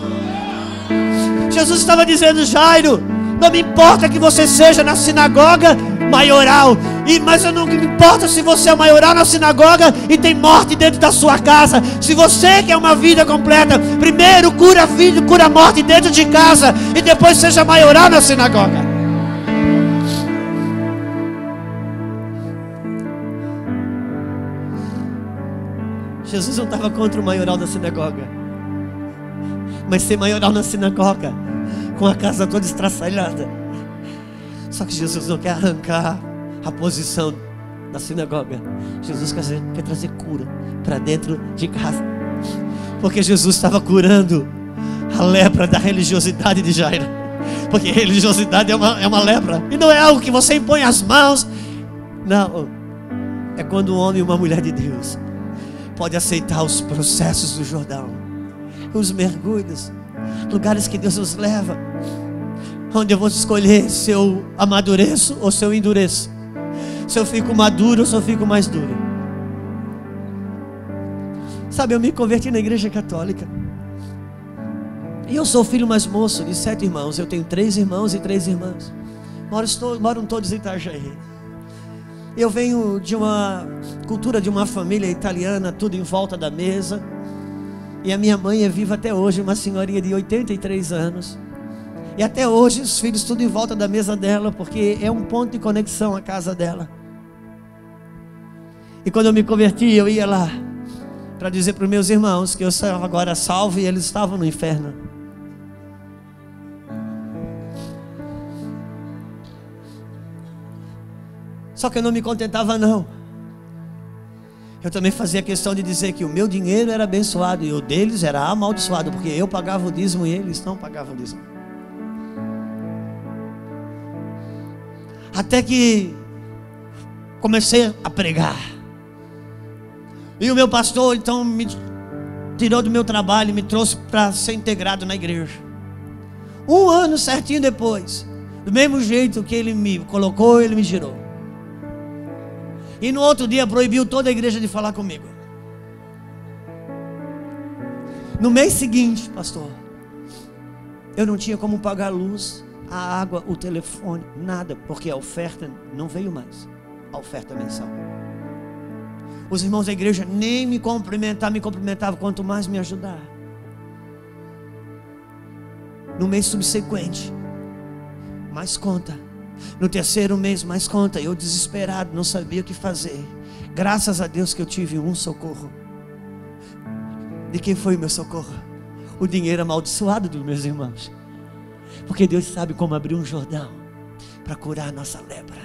Jesus estava dizendo: Jairo, não me importa que você seja na sinagoga maioral, e, mas eu não me importa se você é maioral na sinagoga e tem morte dentro da sua casa. Se você quer uma vida completa, primeiro cura a vida, cura a morte dentro de casa, e depois seja maioral na sinagoga. Jesus não estava contra o maioral da sinagoga, mas ser maioral na sinagoga, com a casa toda estraçalhada. Só que Jesus não quer arrancar a posição da sinagoga. Jesus quer, quer trazer cura para dentro de casa, porque Jesus estava curando a lepra da religiosidade de Jairo. Porque religiosidade é uma, é uma lepra, e não é algo que você impõe as mãos. Não, é quando um homem e uma mulher de Deus pode aceitar os processos do Jordão, os mergulhos, lugares que Deus nos leva, onde eu vou escolher se eu amadureço ou se eu endureço, se eu fico maduro ou se eu fico mais duro. Sabe, eu me converti na igreja católica, e eu sou o filho mais moço de sete irmãos. Eu tenho três irmãos e três irmãs. Moram, moram todos em Itajaí. Eu venho de uma cultura de uma família italiana, tudo em volta da mesa. E a minha mãe é viva até hoje, uma senhorinha de oitenta e três anos. E até hoje os filhos tudo em volta da mesa dela, porque é um ponto de conexão a casa dela. E quando eu me converti, eu ia lá para dizer para os meus irmãos que eu estava agora salvo e eles estavam no inferno. Só que eu não me contentava não. Eu também fazia questão de dizer que o meu dinheiro era abençoado e o deles era amaldiçoado, porque eu pagava o dízimo e eles não pagavam o dízimo. Até que comecei a pregar. E o meu pastor então me tirou do meu trabalho e me trouxe para ser integrado na igreja. Um ano certinho depois, do mesmo jeito que ele me colocou, ele me tirou. E no outro dia proibiu toda a igreja de falar comigo. No mês seguinte, pastor, eu não tinha como pagar a luz, a água, o telefone, nada, porque a oferta não veio mais, a oferta mensal. Os irmãos da igreja nem me cumprimentavam, me cumprimentavam, quanto mais me ajudar. No mês subsequente, mais conta. No terceiro mês, mais conta. Eu desesperado, não sabia o que fazer. Graças a Deus que eu tive um socorro. De quem foi o meu socorro? O dinheiro amaldiçoado dos meus irmãos. Porque Deus sabe como abrir um Jordão para curar a nossa lepra.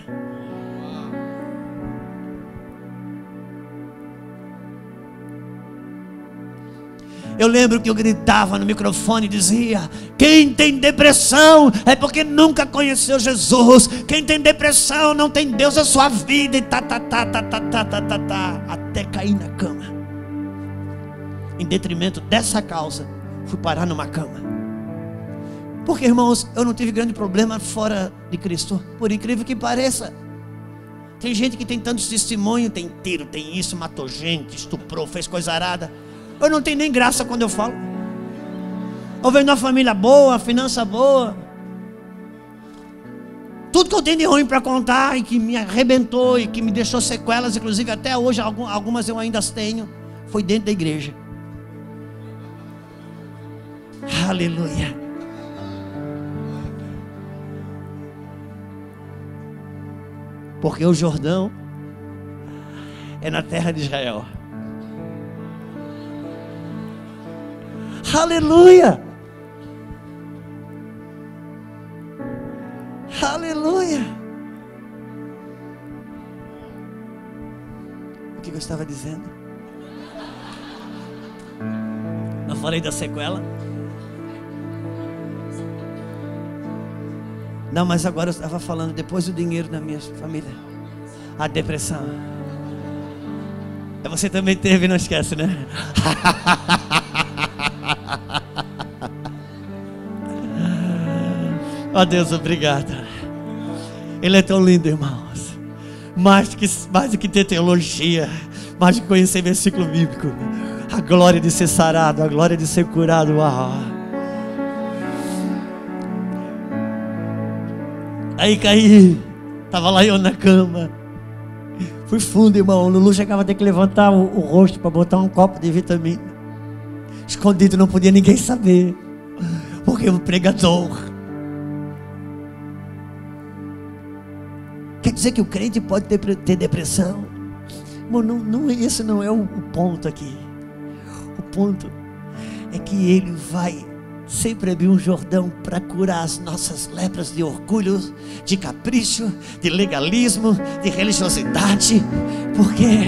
Eu lembro que eu gritava no microfone e dizia: quem tem depressão é porque nunca conheceu Jesus. Quem tem depressão não tem Deus na sua vida. E tá, tá, tá, tá, tá, tá, tá, tá, tá, até cair na cama. Em detrimento dessa causa, fui parar numa cama. Porque, irmãos, eu não tive grande problema fora de Cristo, por incrível que pareça. Tem gente que tem tantos testemunhos, tem tiro, tem isso, matou gente, estuprou, fez coisa arada. Eu não tenho nem graça quando eu falo. Eu venho de uma família boa, finança boa. Tudo que eu tenho de ruim para contar e que me arrebentou e que me deixou sequelas, inclusive até hoje algumas eu ainda as tenho, foi dentro da igreja. Aleluia. Porque o Jordão é na terra de Israel. Aleluia. Aleluia. O que eu estava dizendo? Não falei da sequela? Não, mas agora eu estava falando depois do dinheiro da minha família. A depressão. Você também teve, não esquece, né? Oh Deus, obrigado. Ele é tão lindo, irmãos. Mais do que, mais do que ter teologia, mais do que conhecer versículo bíblico. A glória de ser sarado, a glória de ser curado. Uau. Aí caí, estava lá eu na cama. Fui fundo, irmão. O Lulu chegava a ter que levantar o, o rosto para botar um copo de vitamina. Escondido, não podia ninguém saber. Porque o pregador. Quer dizer que o crente pode ter, ter depressão? Irmão, não, não, esse não é o, o ponto aqui. O ponto é que Ele vai sempre abrir um Jordão para curar as nossas lepras de orgulho, de capricho, de legalismo, de religiosidade. Porque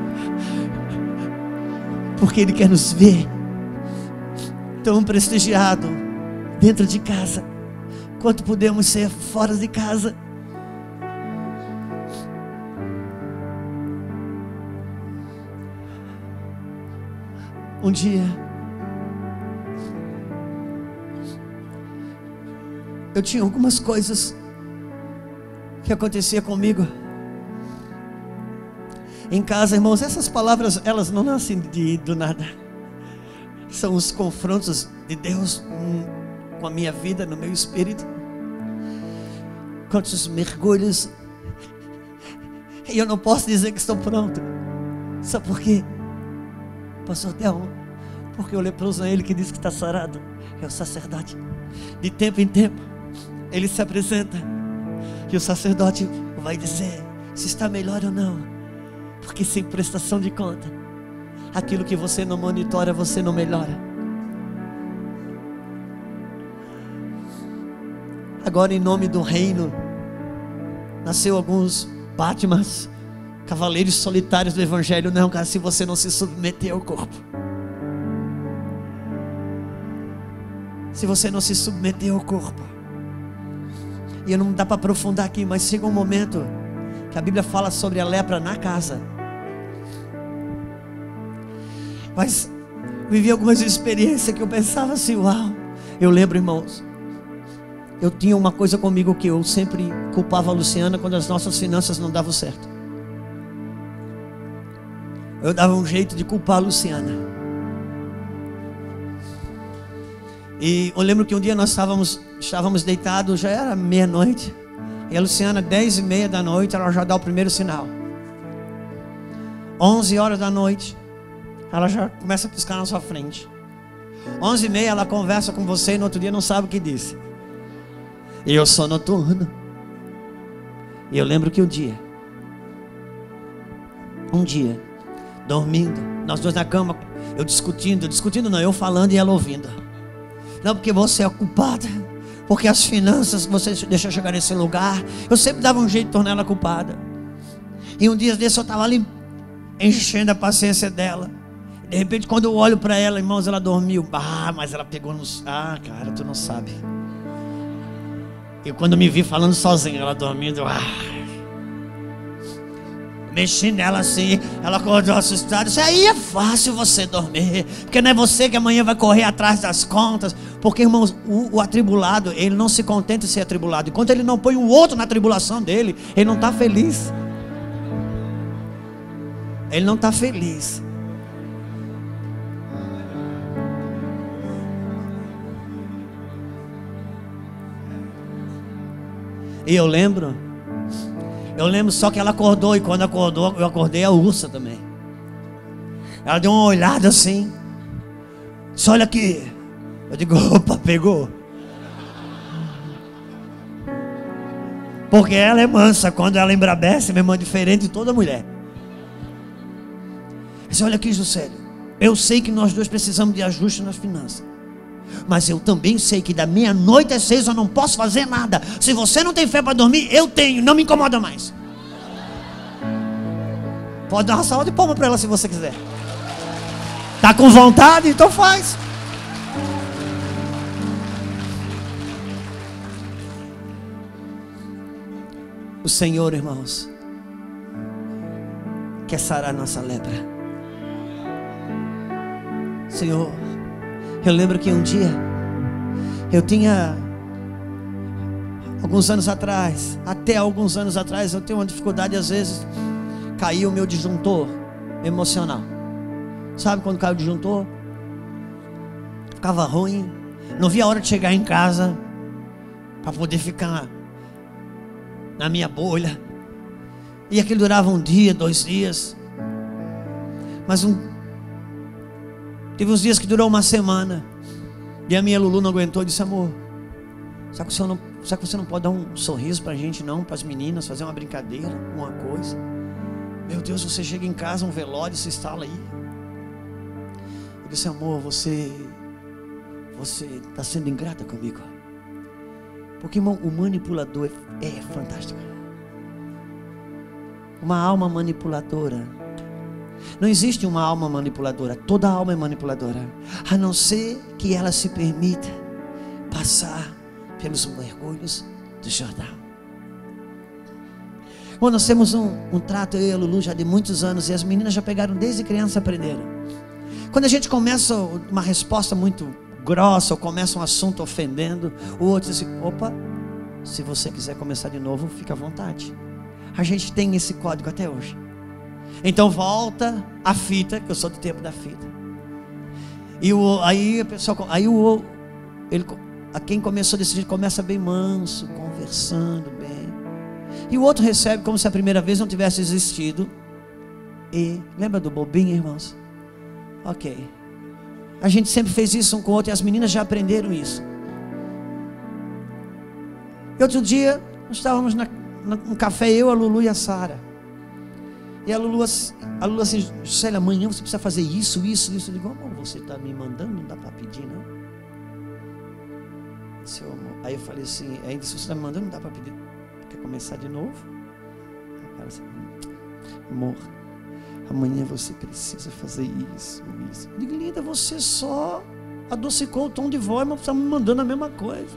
Porque Ele quer nos ver tão prestigiado dentro de casa quanto podemos ser fora de casa. Um dia eu tinha algumas coisas que acontecia comigo em casa, irmãos. Essas palavras, elas não nascem de, do nada. São os confrontos de Deus com a minha vida, no meu espírito. Quantos mergulhos. E eu não posso dizer que estou pronto. Sabe por quê? Pastor Thelma, porque o leproso é ele que diz que está sarado. É o sacerdote. De tempo em tempo ele se apresenta e o sacerdote vai dizer se está melhor ou não. Porque sem prestação de conta, aquilo que você não monitora, você não melhora. Agora, em nome do reino, nasceu alguns Batmans, cavaleiros solitários do evangelho. Não, cara, se você não se submeter ao corpo, se você não se submeter ao corpo, e não dá para aprofundar aqui, mas chega um momento que a Bíblia fala sobre a lepra na casa. Mas vivi algumas experiências que eu pensava assim, uau. Eu lembro, irmãos, eu tinha uma coisa comigo que eu sempre culpava a Luciana quando as nossas finanças não davam certo. Eu dava um jeito de culpar a Luciana. E eu lembro que um dia nós estávamos, estávamos deitados, já era meia-noite. E a Luciana, dez e meia da noite, ela já dá o primeiro sinal. Onze horas da noite, ela já começa a piscar na sua frente. Onze e meia ela conversa com você e no outro dia não sabe o que disse. E eu sou noturno. E eu lembro que um dia, um dia, dormindo, nós dois na cama, eu discutindo, discutindo não, eu falando e ela ouvindo. Não, porque você é culpada, porque as finanças você deixa chegar nesse lugar. Eu sempre dava um jeito de tornar ela culpada. E um dia desse eu estava ali enchendo a paciência dela. De repente, quando eu olho para ela, irmãos, ela dormiu. Ah, mas ela pegou nos... Ah, cara, tu não sabe. E quando me vi falando sozinha, ela dormindo, ah, mexi nela assim, ela acordou assustada. Isso aí é fácil você dormir, porque não é você que amanhã vai correr atrás das contas. Porque, irmãos, o, o atribulado, ele não se contenta em ser atribulado. Enquanto ele não põe o outro na tribulação dele, ele não está feliz. Ele não está feliz. E eu lembro, eu lembro só que ela acordou, e quando acordou, eu acordei a ursa também. Ela deu uma olhada assim, disse, olha aqui. Eu digo, opa, pegou. Porque ela é mansa, quando ela embrabece, minha irmã, é diferente de toda mulher. Eu disse, olha aqui, Juscelio, eu sei que nós dois precisamos de ajuste nas finanças, mas eu também sei que da meia-noite às seis eu não posso fazer nada. Se você não tem fé para dormir, eu tenho, não me incomoda mais. Pode dar uma salva de palmas para ela se você quiser. Tá com vontade? Então faz. O Senhor, irmãos, quer sarar nossa lepra. Senhor, eu lembro que um dia eu tinha Alguns anos atrás, até alguns anos atrás, eu tenho uma dificuldade, às vezes, caiu o meu disjuntor emocional. Sabe quando cai o disjuntor? Ficava ruim, não via a hora de chegar em casa, para poder ficar na minha bolha. E aquilo durava um dia, dois dias. Mas um, teve uns dias que durou uma semana. E a minha Lulu não aguentou e disse: amor, será que, o senhor não, será que você não pode dar um sorriso para a gente não? Para as meninas, fazer uma brincadeira, uma coisa. Meu Deus, você chega em casa, um velório, se instala aí. Eu disse: amor, você Você está sendo ingrata comigo. Porque, irmão, o manipulador é, é fantástico. Uma alma manipuladora. Não existe uma alma manipuladora. Toda alma é manipuladora, a não ser que ela se permita passar pelos mergulhos do Jordão. Bom, nós temos um, um trato, eu e a Lulu, já de muitos anos. E as meninas já pegaram desde criança, aprenderam. Quando a gente começa uma resposta muito grossa, ou começa um assunto ofendendo, o outro diz assim: opa, se você quiser começar de novo, fica à vontade. A gente tem esse código até hoje. Então volta a fita, que eu sou do tempo da fita. E o, aí a pessoa, aí o, ele, a quem começou desse jeito começa bem manso, conversando bem. E o outro recebe como se a primeira vez não tivesse existido. E lembra do bobinho, irmãos? Ok. A gente sempre fez isso um com o outro e as meninas já aprenderam isso. E outro dia, nós estávamos na, na, no café, eu, a Lulu e a Sara. E a Lulu, a Lulu assim: Célia, amanhã você precisa fazer isso, isso, isso. Eu digo: amor, você está me mandando, não dá para pedir, não? Seu amor. Aí eu falei assim: ainda se você está me mandando, não dá para pedir. Quer começar de novo? Aí o cara assim: amor, amanhã você precisa fazer isso, isso. Eu digo: linda, você só adocicou o tom de voz, mas está me mandando a mesma coisa.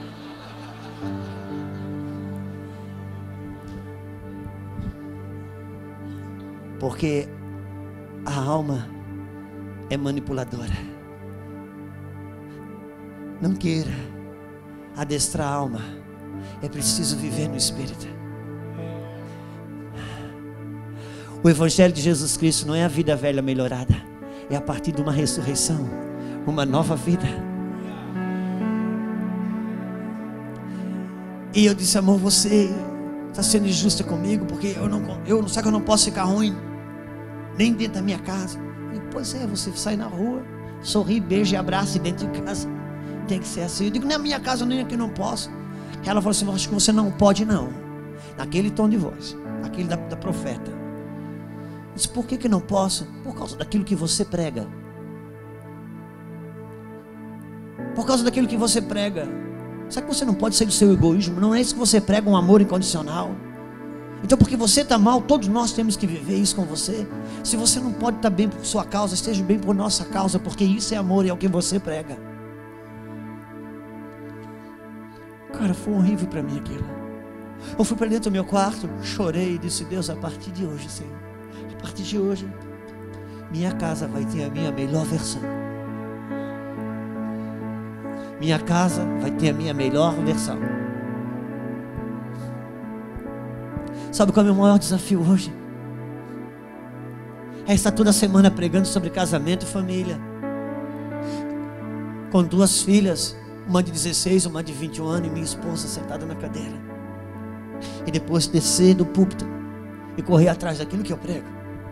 Porque a alma é manipuladora. Não queira adestrar a alma. É preciso viver no Espírito. O Evangelho de Jesus Cristo não é a vida velha melhorada. É a partir de uma ressurreição, uma nova vida. E eu disse: amor, você está sendo injusta comigo, porque eu não, eu não sei que eu não posso ficar ruim nem dentro da minha casa. E, pois é, você sai na rua, sorri, beija e abraça dentro de casa. Tem que ser assim. Eu digo: na minha casa nem aqui não posso. Ela falou assim: acho que você não pode não. Naquele tom de voz, aquele da, da profeta. Eu disse: por que que não posso? Por causa daquilo que você prega. Por causa daquilo que você prega. Sabe que você não pode sair do seu egoísmo? Não é isso que você prega, um amor incondicional. Então, porque você está mal, todos nós temos que viver isso com você. Se você não pode estar bem por sua causa, esteja bem por nossa causa, porque isso é amor e é o que você prega. Cara, foi horrível para mim aquilo. Eu fui para dentro do meu quarto, chorei e disse: Deus, a partir de hoje, Senhor, a partir de hoje, minha casa vai ter a minha melhor versão. Minha casa vai ter a minha melhor versão. Sabe qual é o meu maior desafio hoje? É estar toda semana pregando sobre casamento e família, com duas filhas, uma de dezesseis, uma de vinte e um anos, e minha esposa sentada na cadeira, e depois descer do púlpito e correr atrás daquilo que eu prego,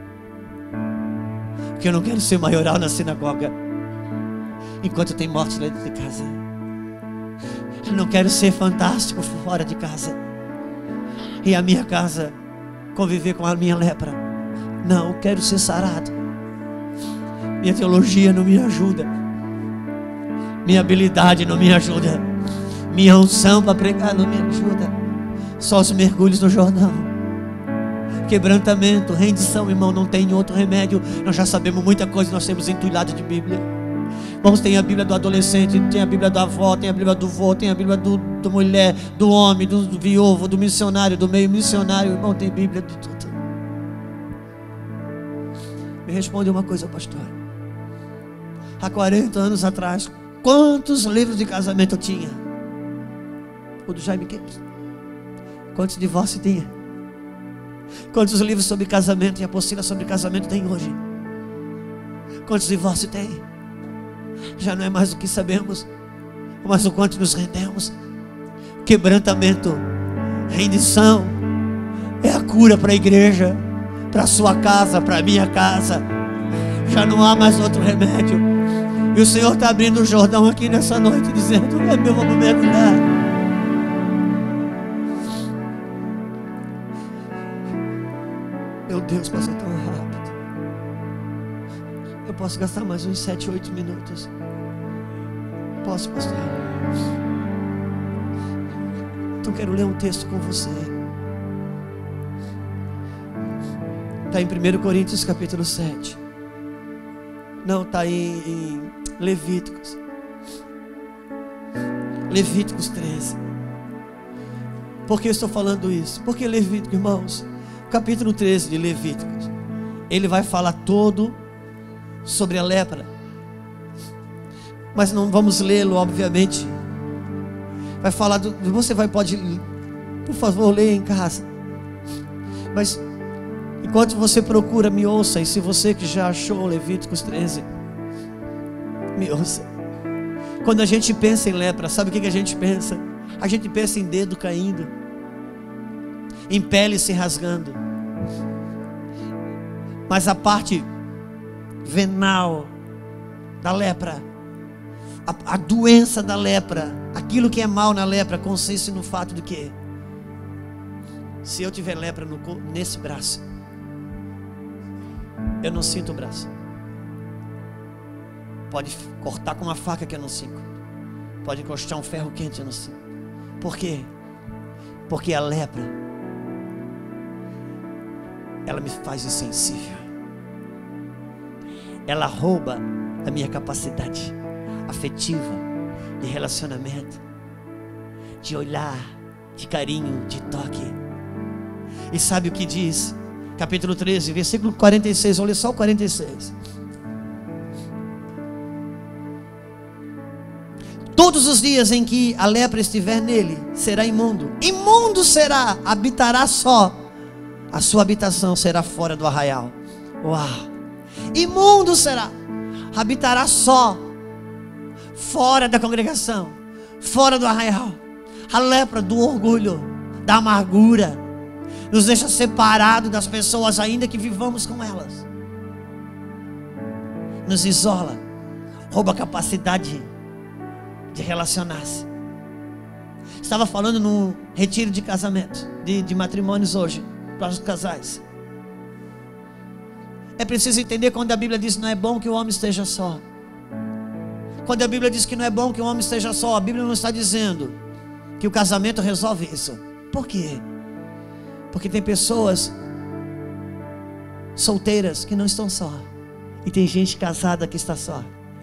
porque eu não quero ser maioral na sinagoga enquanto tem morte dentro de casa. Eu não quero ser fantástico fora de casa e a minha casa conviver com a minha lepra. Não, eu quero ser sarado. Minha teologia não me ajuda, minha habilidade não me ajuda, minha unção para pregar não me ajuda. Só os mergulhos no Jordão, quebrantamento, rendição, irmão, não tem outro remédio. Nós já sabemos muita coisa, nós temos entulhado de Bíblia. Vamos, tem a Bíblia do adolescente, tem a Bíblia da avó, tem a Bíblia do vô, tem a Bíblia do, do mulher, do homem, do, do viúvo, do missionário, do meio missionário. Irmão, tem Bíblia de tudo. Me responde uma coisa, pastor. Há quarenta anos atrás, quantos livros de casamento eu tinha? O do Jaime Kempis. Quantos divórcios tinha? Quantos livros sobre casamento e apostila sobre casamento tem hoje? Quantos divórcios tem? Já não é mais o que sabemos, mas o quanto nos rendemos. Quebrantamento, rendição é a cura para a igreja, para a sua casa, para a minha casa. Já não há mais outro remédio. E o Senhor está abrindo o Jordão aqui nessa noite, dizendo: é meu momento lá. Meu Deus, passou tão rápido. Eu posso gastar mais uns sete, oito minutos. Posso, pastor? Então quero ler um texto com você. Está em primeiro Coríntios capítulo sete. Não, está em, em Levíticos. Levíticos treze. Por que eu estou falando isso? Porque Levítico, irmãos, capítulo treze de Levíticos, ele vai falar todo sobre a lepra. Mas não vamos lê-lo, obviamente. Vai falar do, você vai pode, por favor, leia em casa. Mas enquanto você procura, me ouça. E se você que já achou Levíticos treze, me ouça. Quando a gente pensa em lepra, sabe o que a gente pensa? A gente pensa em dedo caindo, em pele se rasgando. Mas a parte venal da lepra, a, a doença da lepra, aquilo que é mal na lepra, consiste no fato de que, se eu tiver lepra no, nesse braço, eu não sinto o braço. Pode cortar com uma faca que eu não sinto. Pode encostar um ferro quente, eu não sinto. Por quê? Porque a lepra, ela me faz insensível. Ela rouba a minha capacidade afetiva, de relacionamento, de olhar, de carinho, de toque. E sabe o que diz? Capítulo treze, versículo quarenta e seis. Olha só o quarenta e seis. Todos os dias em que a lepra estiver nele, será imundo. Imundo será, habitará só. A sua habitação será fora do arraial. Uau! Imundo será, habitará só, fora da congregação, fora do arraial. A lepra do orgulho, da amargura, nos deixa separados das pessoas, ainda que vivamos com elas. Nos isola, rouba a capacidade de relacionar-se. Estava falando no retiro de casamento, de, de matrimônios hoje, para os casais. É preciso entender quando a Bíblia diz que não é bom que o homem esteja só. Quando a Bíblia diz que não é bom que o homem esteja só, a Bíblia não está dizendo que o casamento resolve isso. Por quê? Porque tem pessoas solteiras que não estão só, e tem gente casada que está só.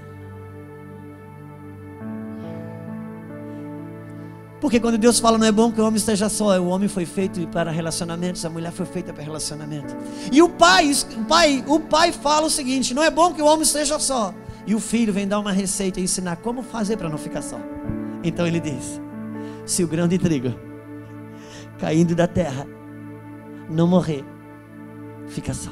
Porque quando Deus fala não é bom que o homem esteja só, o homem foi feito para relacionamentos, a mulher foi feita para relacionamento. E o pai, o pai, o pai fala o seguinte: não é bom que o homem esteja só. E o filho vem dar uma receita e ensinar como fazer para não ficar só. Então ele diz: se o grão de trigo caindo da terra não morrer, fica só.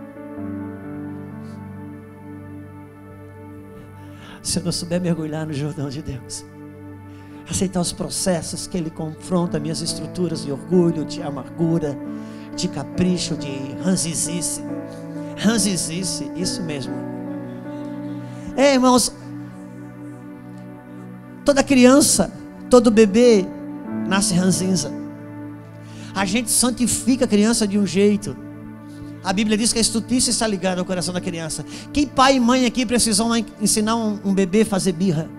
Se eu não souber mergulhar no Jordão de Deus, aceitar os processos que Ele confronta minhas estruturas de orgulho, de amargura, de capricho, de ranzizice. Ranzizice, isso mesmo. É, irmãos, toda criança, todo bebê nasce ranzinza. A gente santifica a criança de um jeito. A Bíblia diz que a estutice está ligada ao coração da criança. Que pai e mãe aqui precisam ensinar um, um bebê a fazer birra?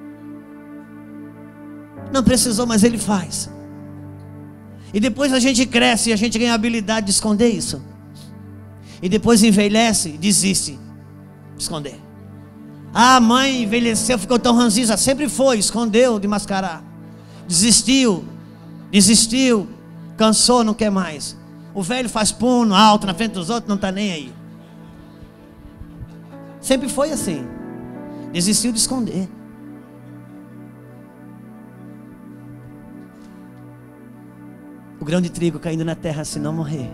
Não precisou, mas ele faz. E depois a gente cresce e a gente ganha a habilidade de esconder isso. E depois envelhece e desiste de esconder. Ah, a mãe envelheceu, ficou tão ranzinza. Sempre foi, escondeu de mascarar. Desistiu, desistiu, cansou, não quer mais. O velho faz puno alto na frente dos outros, não está nem aí. Sempre foi assim. Desistiu de esconder. o grão de trigo caindo na terra, se não morrer,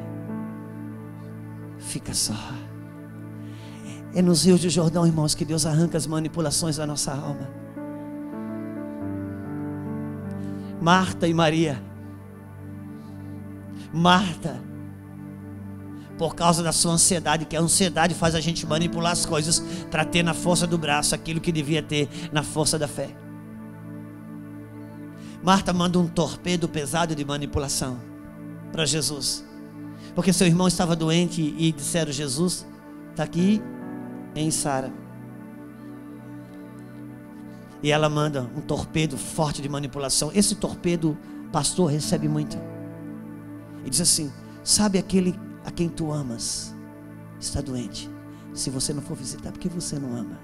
fica só. É nos rios de Jordão, irmãos, que Deus arranca as manipulações da nossa alma. Marta e Maria. Marta, por causa da sua ansiedade, que a ansiedade faz a gente manipular as coisas para ter na força do braço aquilo que devia ter na força da fé. Marta manda um torpedo pesado de manipulação para Jesus, porque seu irmão estava doente e disseram: Jesus está aqui em Sara. E ela manda um torpedo forte de manipulação. Esse torpedo, pastor, recebe muito. E diz assim: sabe aquele a quem tu amas está doente. Se você não for visitar, porque você não ama.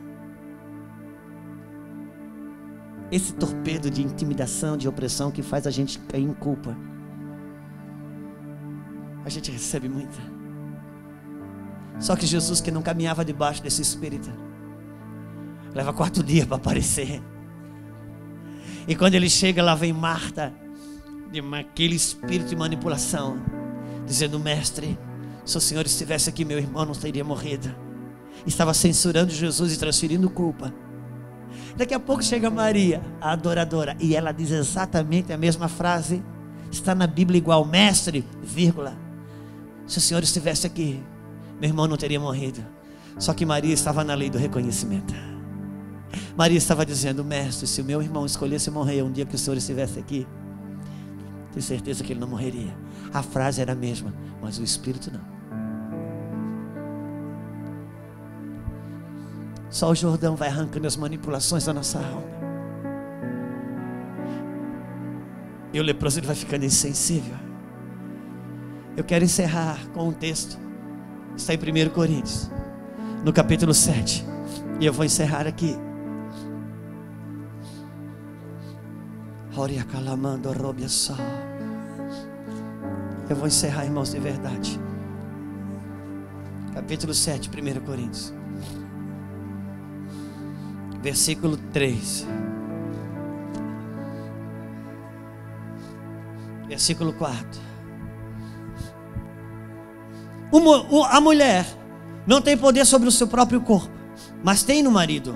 Esse torpedo de intimidação, de opressão, que faz a gente cair em culpa, a gente recebe muita. Só que Jesus, que não caminhava debaixo desse espírito, leva quatro dias para aparecer. E quando ele chega, lá vem Marta, de aquele espírito de manipulação, dizendo: mestre, se o Senhor estivesse aqui, meu irmão não teria morrido. Estava censurando Jesus e transferindo culpa. Daqui a pouco chega Maria, a adoradora, e ela diz exatamente a mesma frase. Está na Bíblia igual: mestre, vírgula, se o Senhor estivesse aqui, meu irmão não teria morrido. Só que Maria estava na lei do reconhecimento. Maria estava dizendo: mestre, se o meu irmão escolhesse morrer um dia que o Senhor estivesse aqui, tenho certeza que ele não morreria. A frase era a mesma, mas o espírito não. Só o Jordão vai arrancando as manipulações da nossa alma. E o leproso, ele vai ficando insensível. Eu quero encerrar com um texto. Está em primeiro Coríntios, no capítulo sete. E eu vou encerrar aqui. Eu vou encerrar, irmãos, de verdade. Capítulo sete, primeiro Coríntios, versículo três, versículo quatro. A mulher não tem poder sobre o seu próprio corpo, mas tem no marido.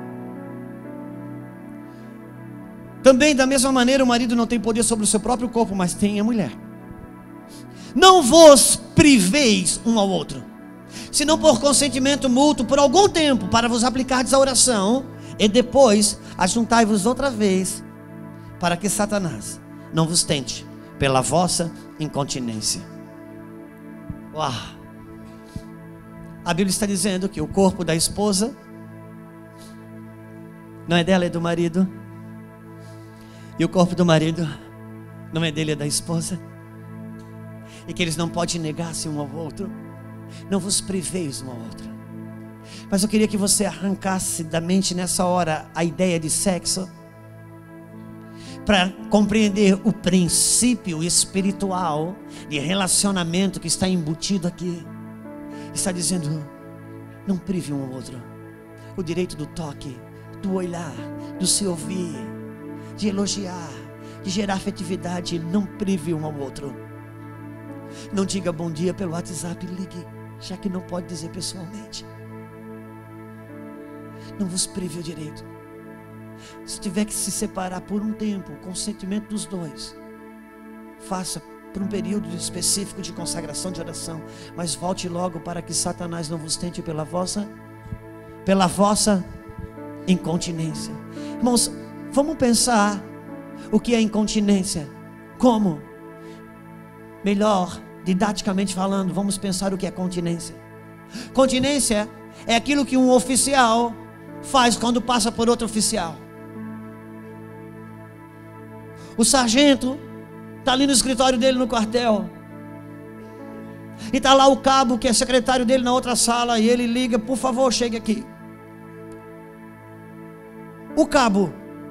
Também, da mesma maneira, o marido não tem poder sobre o seu próprio corpo, mas tem a mulher. Não vos priveis um ao outro, senão por consentimento mútuo por algum tempo, para vos aplicardes a oração, e depois ajuntai-vos outra vez, para que Satanás não vos tente pela vossa incontinência. Uau! A Bíblia está dizendo que o corpo da esposa não é dela, é do marido. E o corpo do marido não é dele, é da esposa. E que eles não podem negar-se um ao outro. Não vos priveis um ao outro. Mas eu queria que você arrancasse da mente nessa hora a ideia de sexo, para compreender o princípio espiritual de relacionamento que está embutido aqui. Está dizendo: não prive um ao outro. O direito do toque, do olhar, do se ouvir, de elogiar, de gerar afetividade. Não prive um ao outro. Não diga bom dia pelo WhatsApp, ligue, já que não pode dizer pessoalmente. Não vos prive o direito. Se tiver que se separar por um tempo, o consentimento dos dois, faça por um período específico de consagração, de oração, mas volte logo, para que Satanás não vos tente pela vossa pela vossa incontinência. Irmãos, vamos pensar o que é incontinência. Como? Melhor, didaticamente falando, vamos pensar o que é continência. Continência é aquilo que um oficial faz quando passa por outro oficial. O sargento está ali no escritório dele no quartel, e está lá o cabo, que é secretário dele, na outra sala, e ele liga: por favor, chegue aqui. O cabo,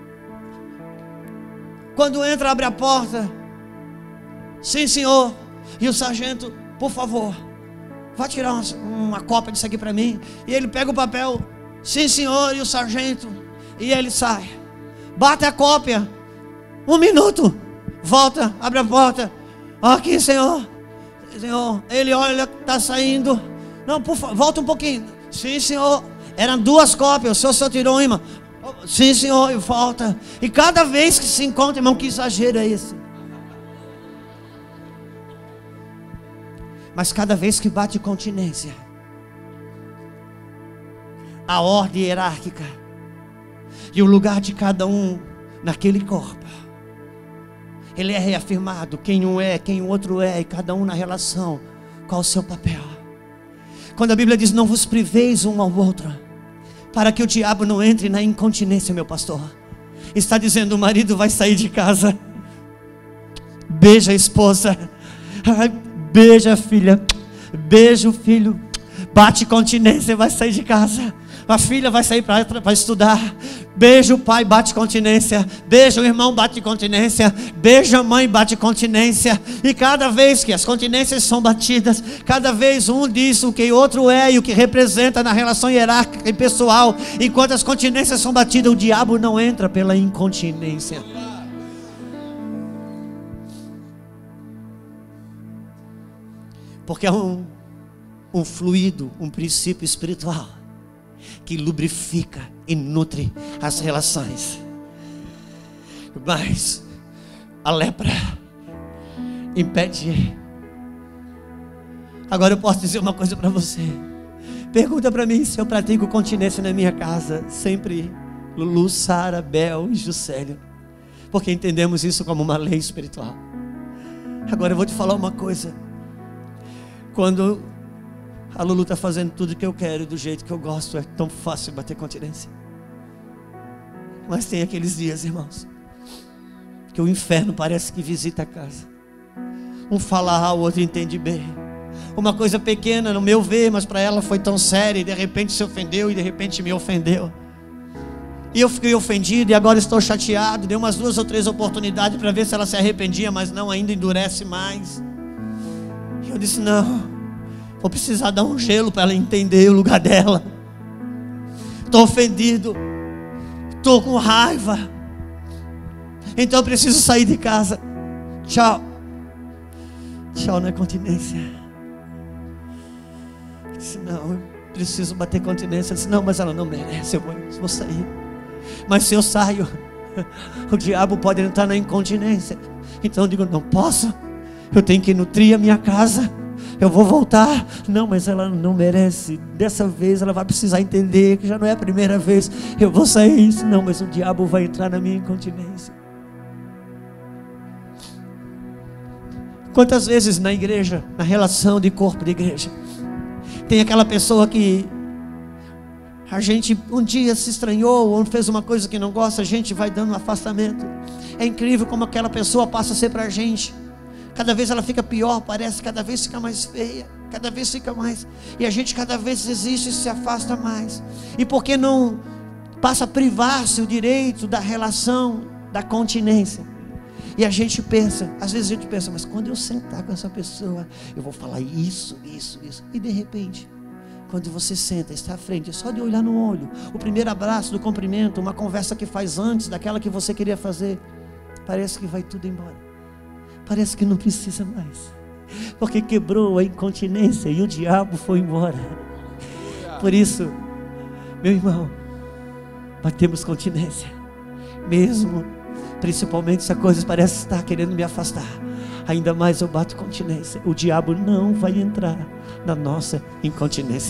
quando entra, abre a porta: sim, senhor. E o sargento: por favor, vá tirar uma, uma cópia disso aqui para mim. E ele pega o papel: sim, senhor. E o sargento, e ele sai, bate a cópia. Um minuto, volta, abre a porta: Aqui, Senhor. Senhor, ele olha, está saindo. Não, por favor, volta um pouquinho. Sim, Senhor. Eram duas cópias, o Senhor só tirou uma. Sim, Senhor, e volta. E cada vez que se encontra, irmão, que exagero é esse? Mas cada vez que bate continência, a ordem hierárquica e o lugar de cada um naquele corpo, ele é reafirmado, quem um é, quem o outro é, e cada um na relação, qual o seu papel. Quando a Bíblia diz, não vos priveis um ao outro, para que o diabo não entre na incontinência, meu pastor, está dizendo, o marido vai sair de casa, beija a esposa, beija a filha, beija o filho, bate continência, vai sair de casa. A filha vai sair para estudar. Beija o pai, bate continência. Beija o irmão, bate continência. Beija a mãe, bate continência. E cada vez que as continências são batidas, cada vez um diz o que o outro é e o que representa na relação hierárquica e pessoal. Enquanto as continências são batidas, o diabo não entra pela incontinência. Porque é um, um fluido, um princípio espiritual que lubrifica e nutre as relações. Mas a lepra impede. Agora eu posso dizer uma coisa para você. Pergunta para mim se eu pratico continência na minha casa. Sempre Lulu, Sara, Bel e Juscelio, porque entendemos isso como uma lei espiritual. Agora eu vou te falar uma coisa. Quando a Lulu está fazendo tudo que eu quero, do jeito que eu gosto, é tão fácil bater continência. Mas tem aqueles dias, irmãos, que o inferno parece que visita a casa. Um fala A, o outro entende B. Uma coisa pequena no meu ver, mas para ela foi tão séria, e de repente se ofendeu, e de repente me ofendeu. E eu fiquei ofendido, e agora estou chateado. Dei umas duas ou três oportunidades para ver se ela se arrependia, mas não, ainda endurece mais. E eu disse, não, vou precisar dar um gelo para ela entender o lugar dela. Estou ofendido, estou com raiva, então eu preciso sair de casa. Tchau. Tchau não é continência. Eu disse, não, eu preciso bater continência. Eu disse, não, mas ela não merece, eu vou, eu vou sair. Mas se eu saio, o diabo pode entrar na incontinência. Então eu digo, não posso, eu tenho que nutrir a minha casa. Eu vou voltar. Não, mas ela não merece. Dessa vez ela vai precisar entender que já não é a primeira vez. Eu vou sair. Não, mas o diabo vai entrar na minha incontinência. Quantas vezes na igreja, na relação de corpo de igreja, tem aquela pessoa que a gente um dia se estranhou ou fez uma coisa que não gosta, a gente vai dando um afastamento. É incrível como aquela pessoa passa a ser para a gente. Cada vez ela fica pior, parece, cada vez fica mais feia, cada vez fica mais, e a gente cada vez desiste e se afasta mais. E por que não passa a privar-se o direito da relação, da continência? E a gente pensa, às vezes a gente pensa, mas quando eu sentar com essa pessoa, eu vou falar isso, isso, isso. E de repente, quando você senta, está à frente, é só de olhar no olho, o primeiro abraço, do cumprimento, uma conversa que faz antes daquela que você queria fazer, parece que vai tudo embora. Parece que não precisa mais, porque quebrou a incontinência e o diabo foi embora. Por isso, meu irmão, batemos continência, mesmo, principalmente se a coisa parece estar querendo me afastar, ainda mais eu bato continência. O diabo não vai entrar na nossa incontinência.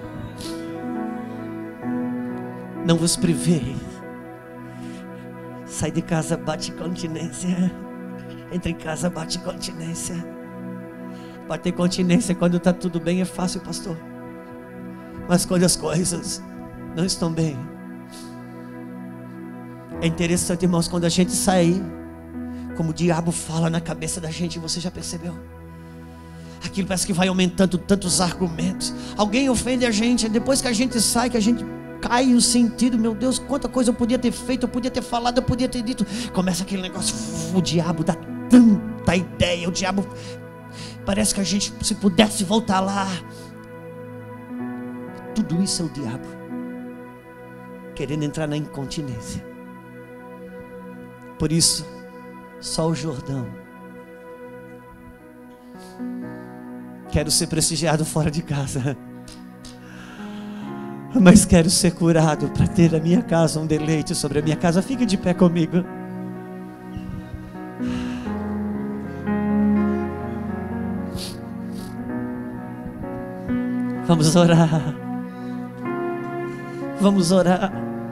Não vos priveis. Sai de casa, bate continência. Entra em casa, bate continência. Bater continência quando está tudo bem é fácil, pastor. Mas quando as coisas não estão bem, é interessante, irmãos, quando a gente sai, como o diabo fala na cabeça da gente, você já percebeu? Aquilo parece que vai aumentando tantos argumentos. Alguém ofende a gente, depois que a gente sai, que a gente cai o sentido, meu Deus, quanta coisa eu podia ter feito, eu podia ter falado, eu podia ter dito. Começa aquele negócio, o diabo dá tanta ideia, o diabo, parece que a gente, se pudesse voltar lá, tudo isso é o diabo querendo entrar na incontinência. Por isso, só o Jordão Quero ser prestigiado fora de casa, mas quero ser curado para ter na minha casa um deleite sobre a minha casa. Fique de pé comigo. Vamos orar. Vamos orar.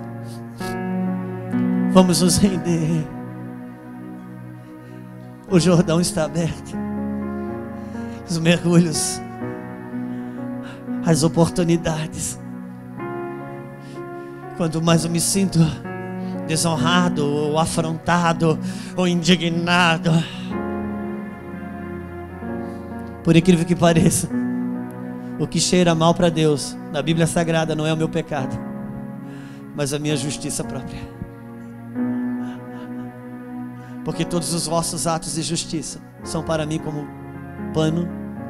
Vamos nos render. O Jordão está aberto. Os mergulhos, as oportunidades. Quando mais eu me sinto desonrado, ou afrontado, ou indignado, por incrível que pareça, o que cheira mal para Deus na Bíblia Sagrada não é o meu pecado, mas a minha justiça própria. Porque todos os vossos atos de justiça são para mim como pano,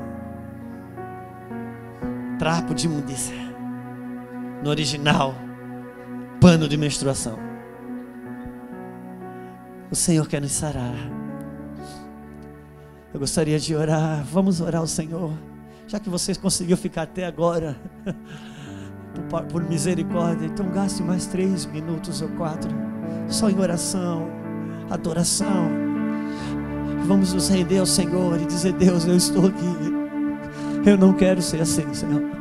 trapo de imundícia. No original, pano de menstruação. O Senhor quer nos sarar. Eu gostaria de orar. Vamos orar ao Senhor. Já que você conseguiu ficar até agora, por, por misericórdia, então gaste mais três minutos ou quatro, só em oração, adoração. Vamos nos render ao Senhor e dizer: Deus, eu estou aqui. Eu não quero ser assim, Senhor.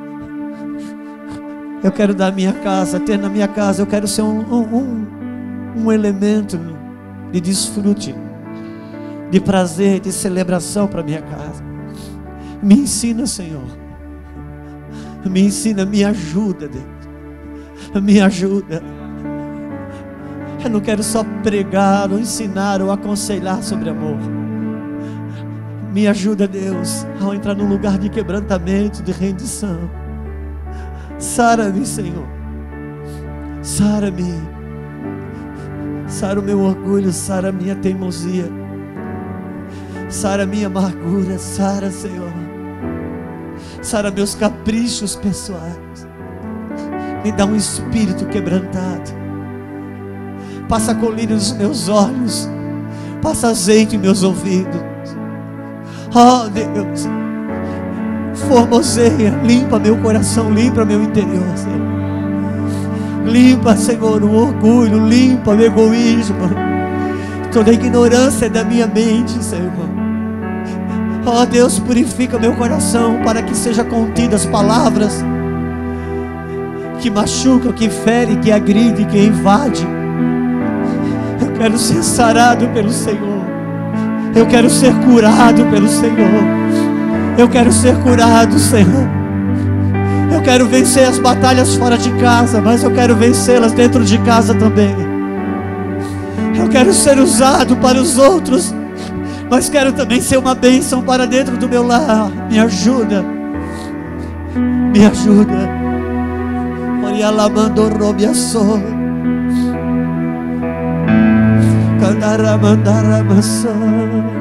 Eu quero dar minha casa, ter na minha casa. Eu quero ser um, um, um elemento de desfrute, de prazer, de celebração para minha casa. Me ensina, Senhor. Me ensina, me ajuda, Deus. Me ajuda. Eu não quero só pregar, ou ensinar, ou aconselhar sobre amor. Me ajuda, Deus, ao entrar num lugar de quebrantamento, de rendição. Sara-me, Senhor. Sara-me. Sara o meu orgulho, sara a minha teimosia, sara a minha amargura, sara, Senhor. Sara meus caprichos pessoais. Me dá um espírito quebrantado. Passa colírio nos meus olhos, passa azeite em meus ouvidos. Oh Deus, formoseia, limpa meu coração, limpa meu interior, Senhor. Limpa, Senhor, o orgulho, limpa o egoísmo, toda a ignorância da minha mente, Senhor. Oh Deus, purifica meu coração para que seja contidas palavras que machucam, que ferem, que agridem, que invadem. Eu quero ser sarado pelo Senhor. Eu quero ser curado pelo Senhor. Eu quero ser curado, Senhor. Eu quero vencer as batalhas fora de casa, mas eu quero vencê-las dentro de casa também. Eu quero ser usado para os outros, mas quero também ser uma bênção para dentro do meu lar. Me ajuda. Me ajuda. Orialamando robiaço. Candaramandaramasô.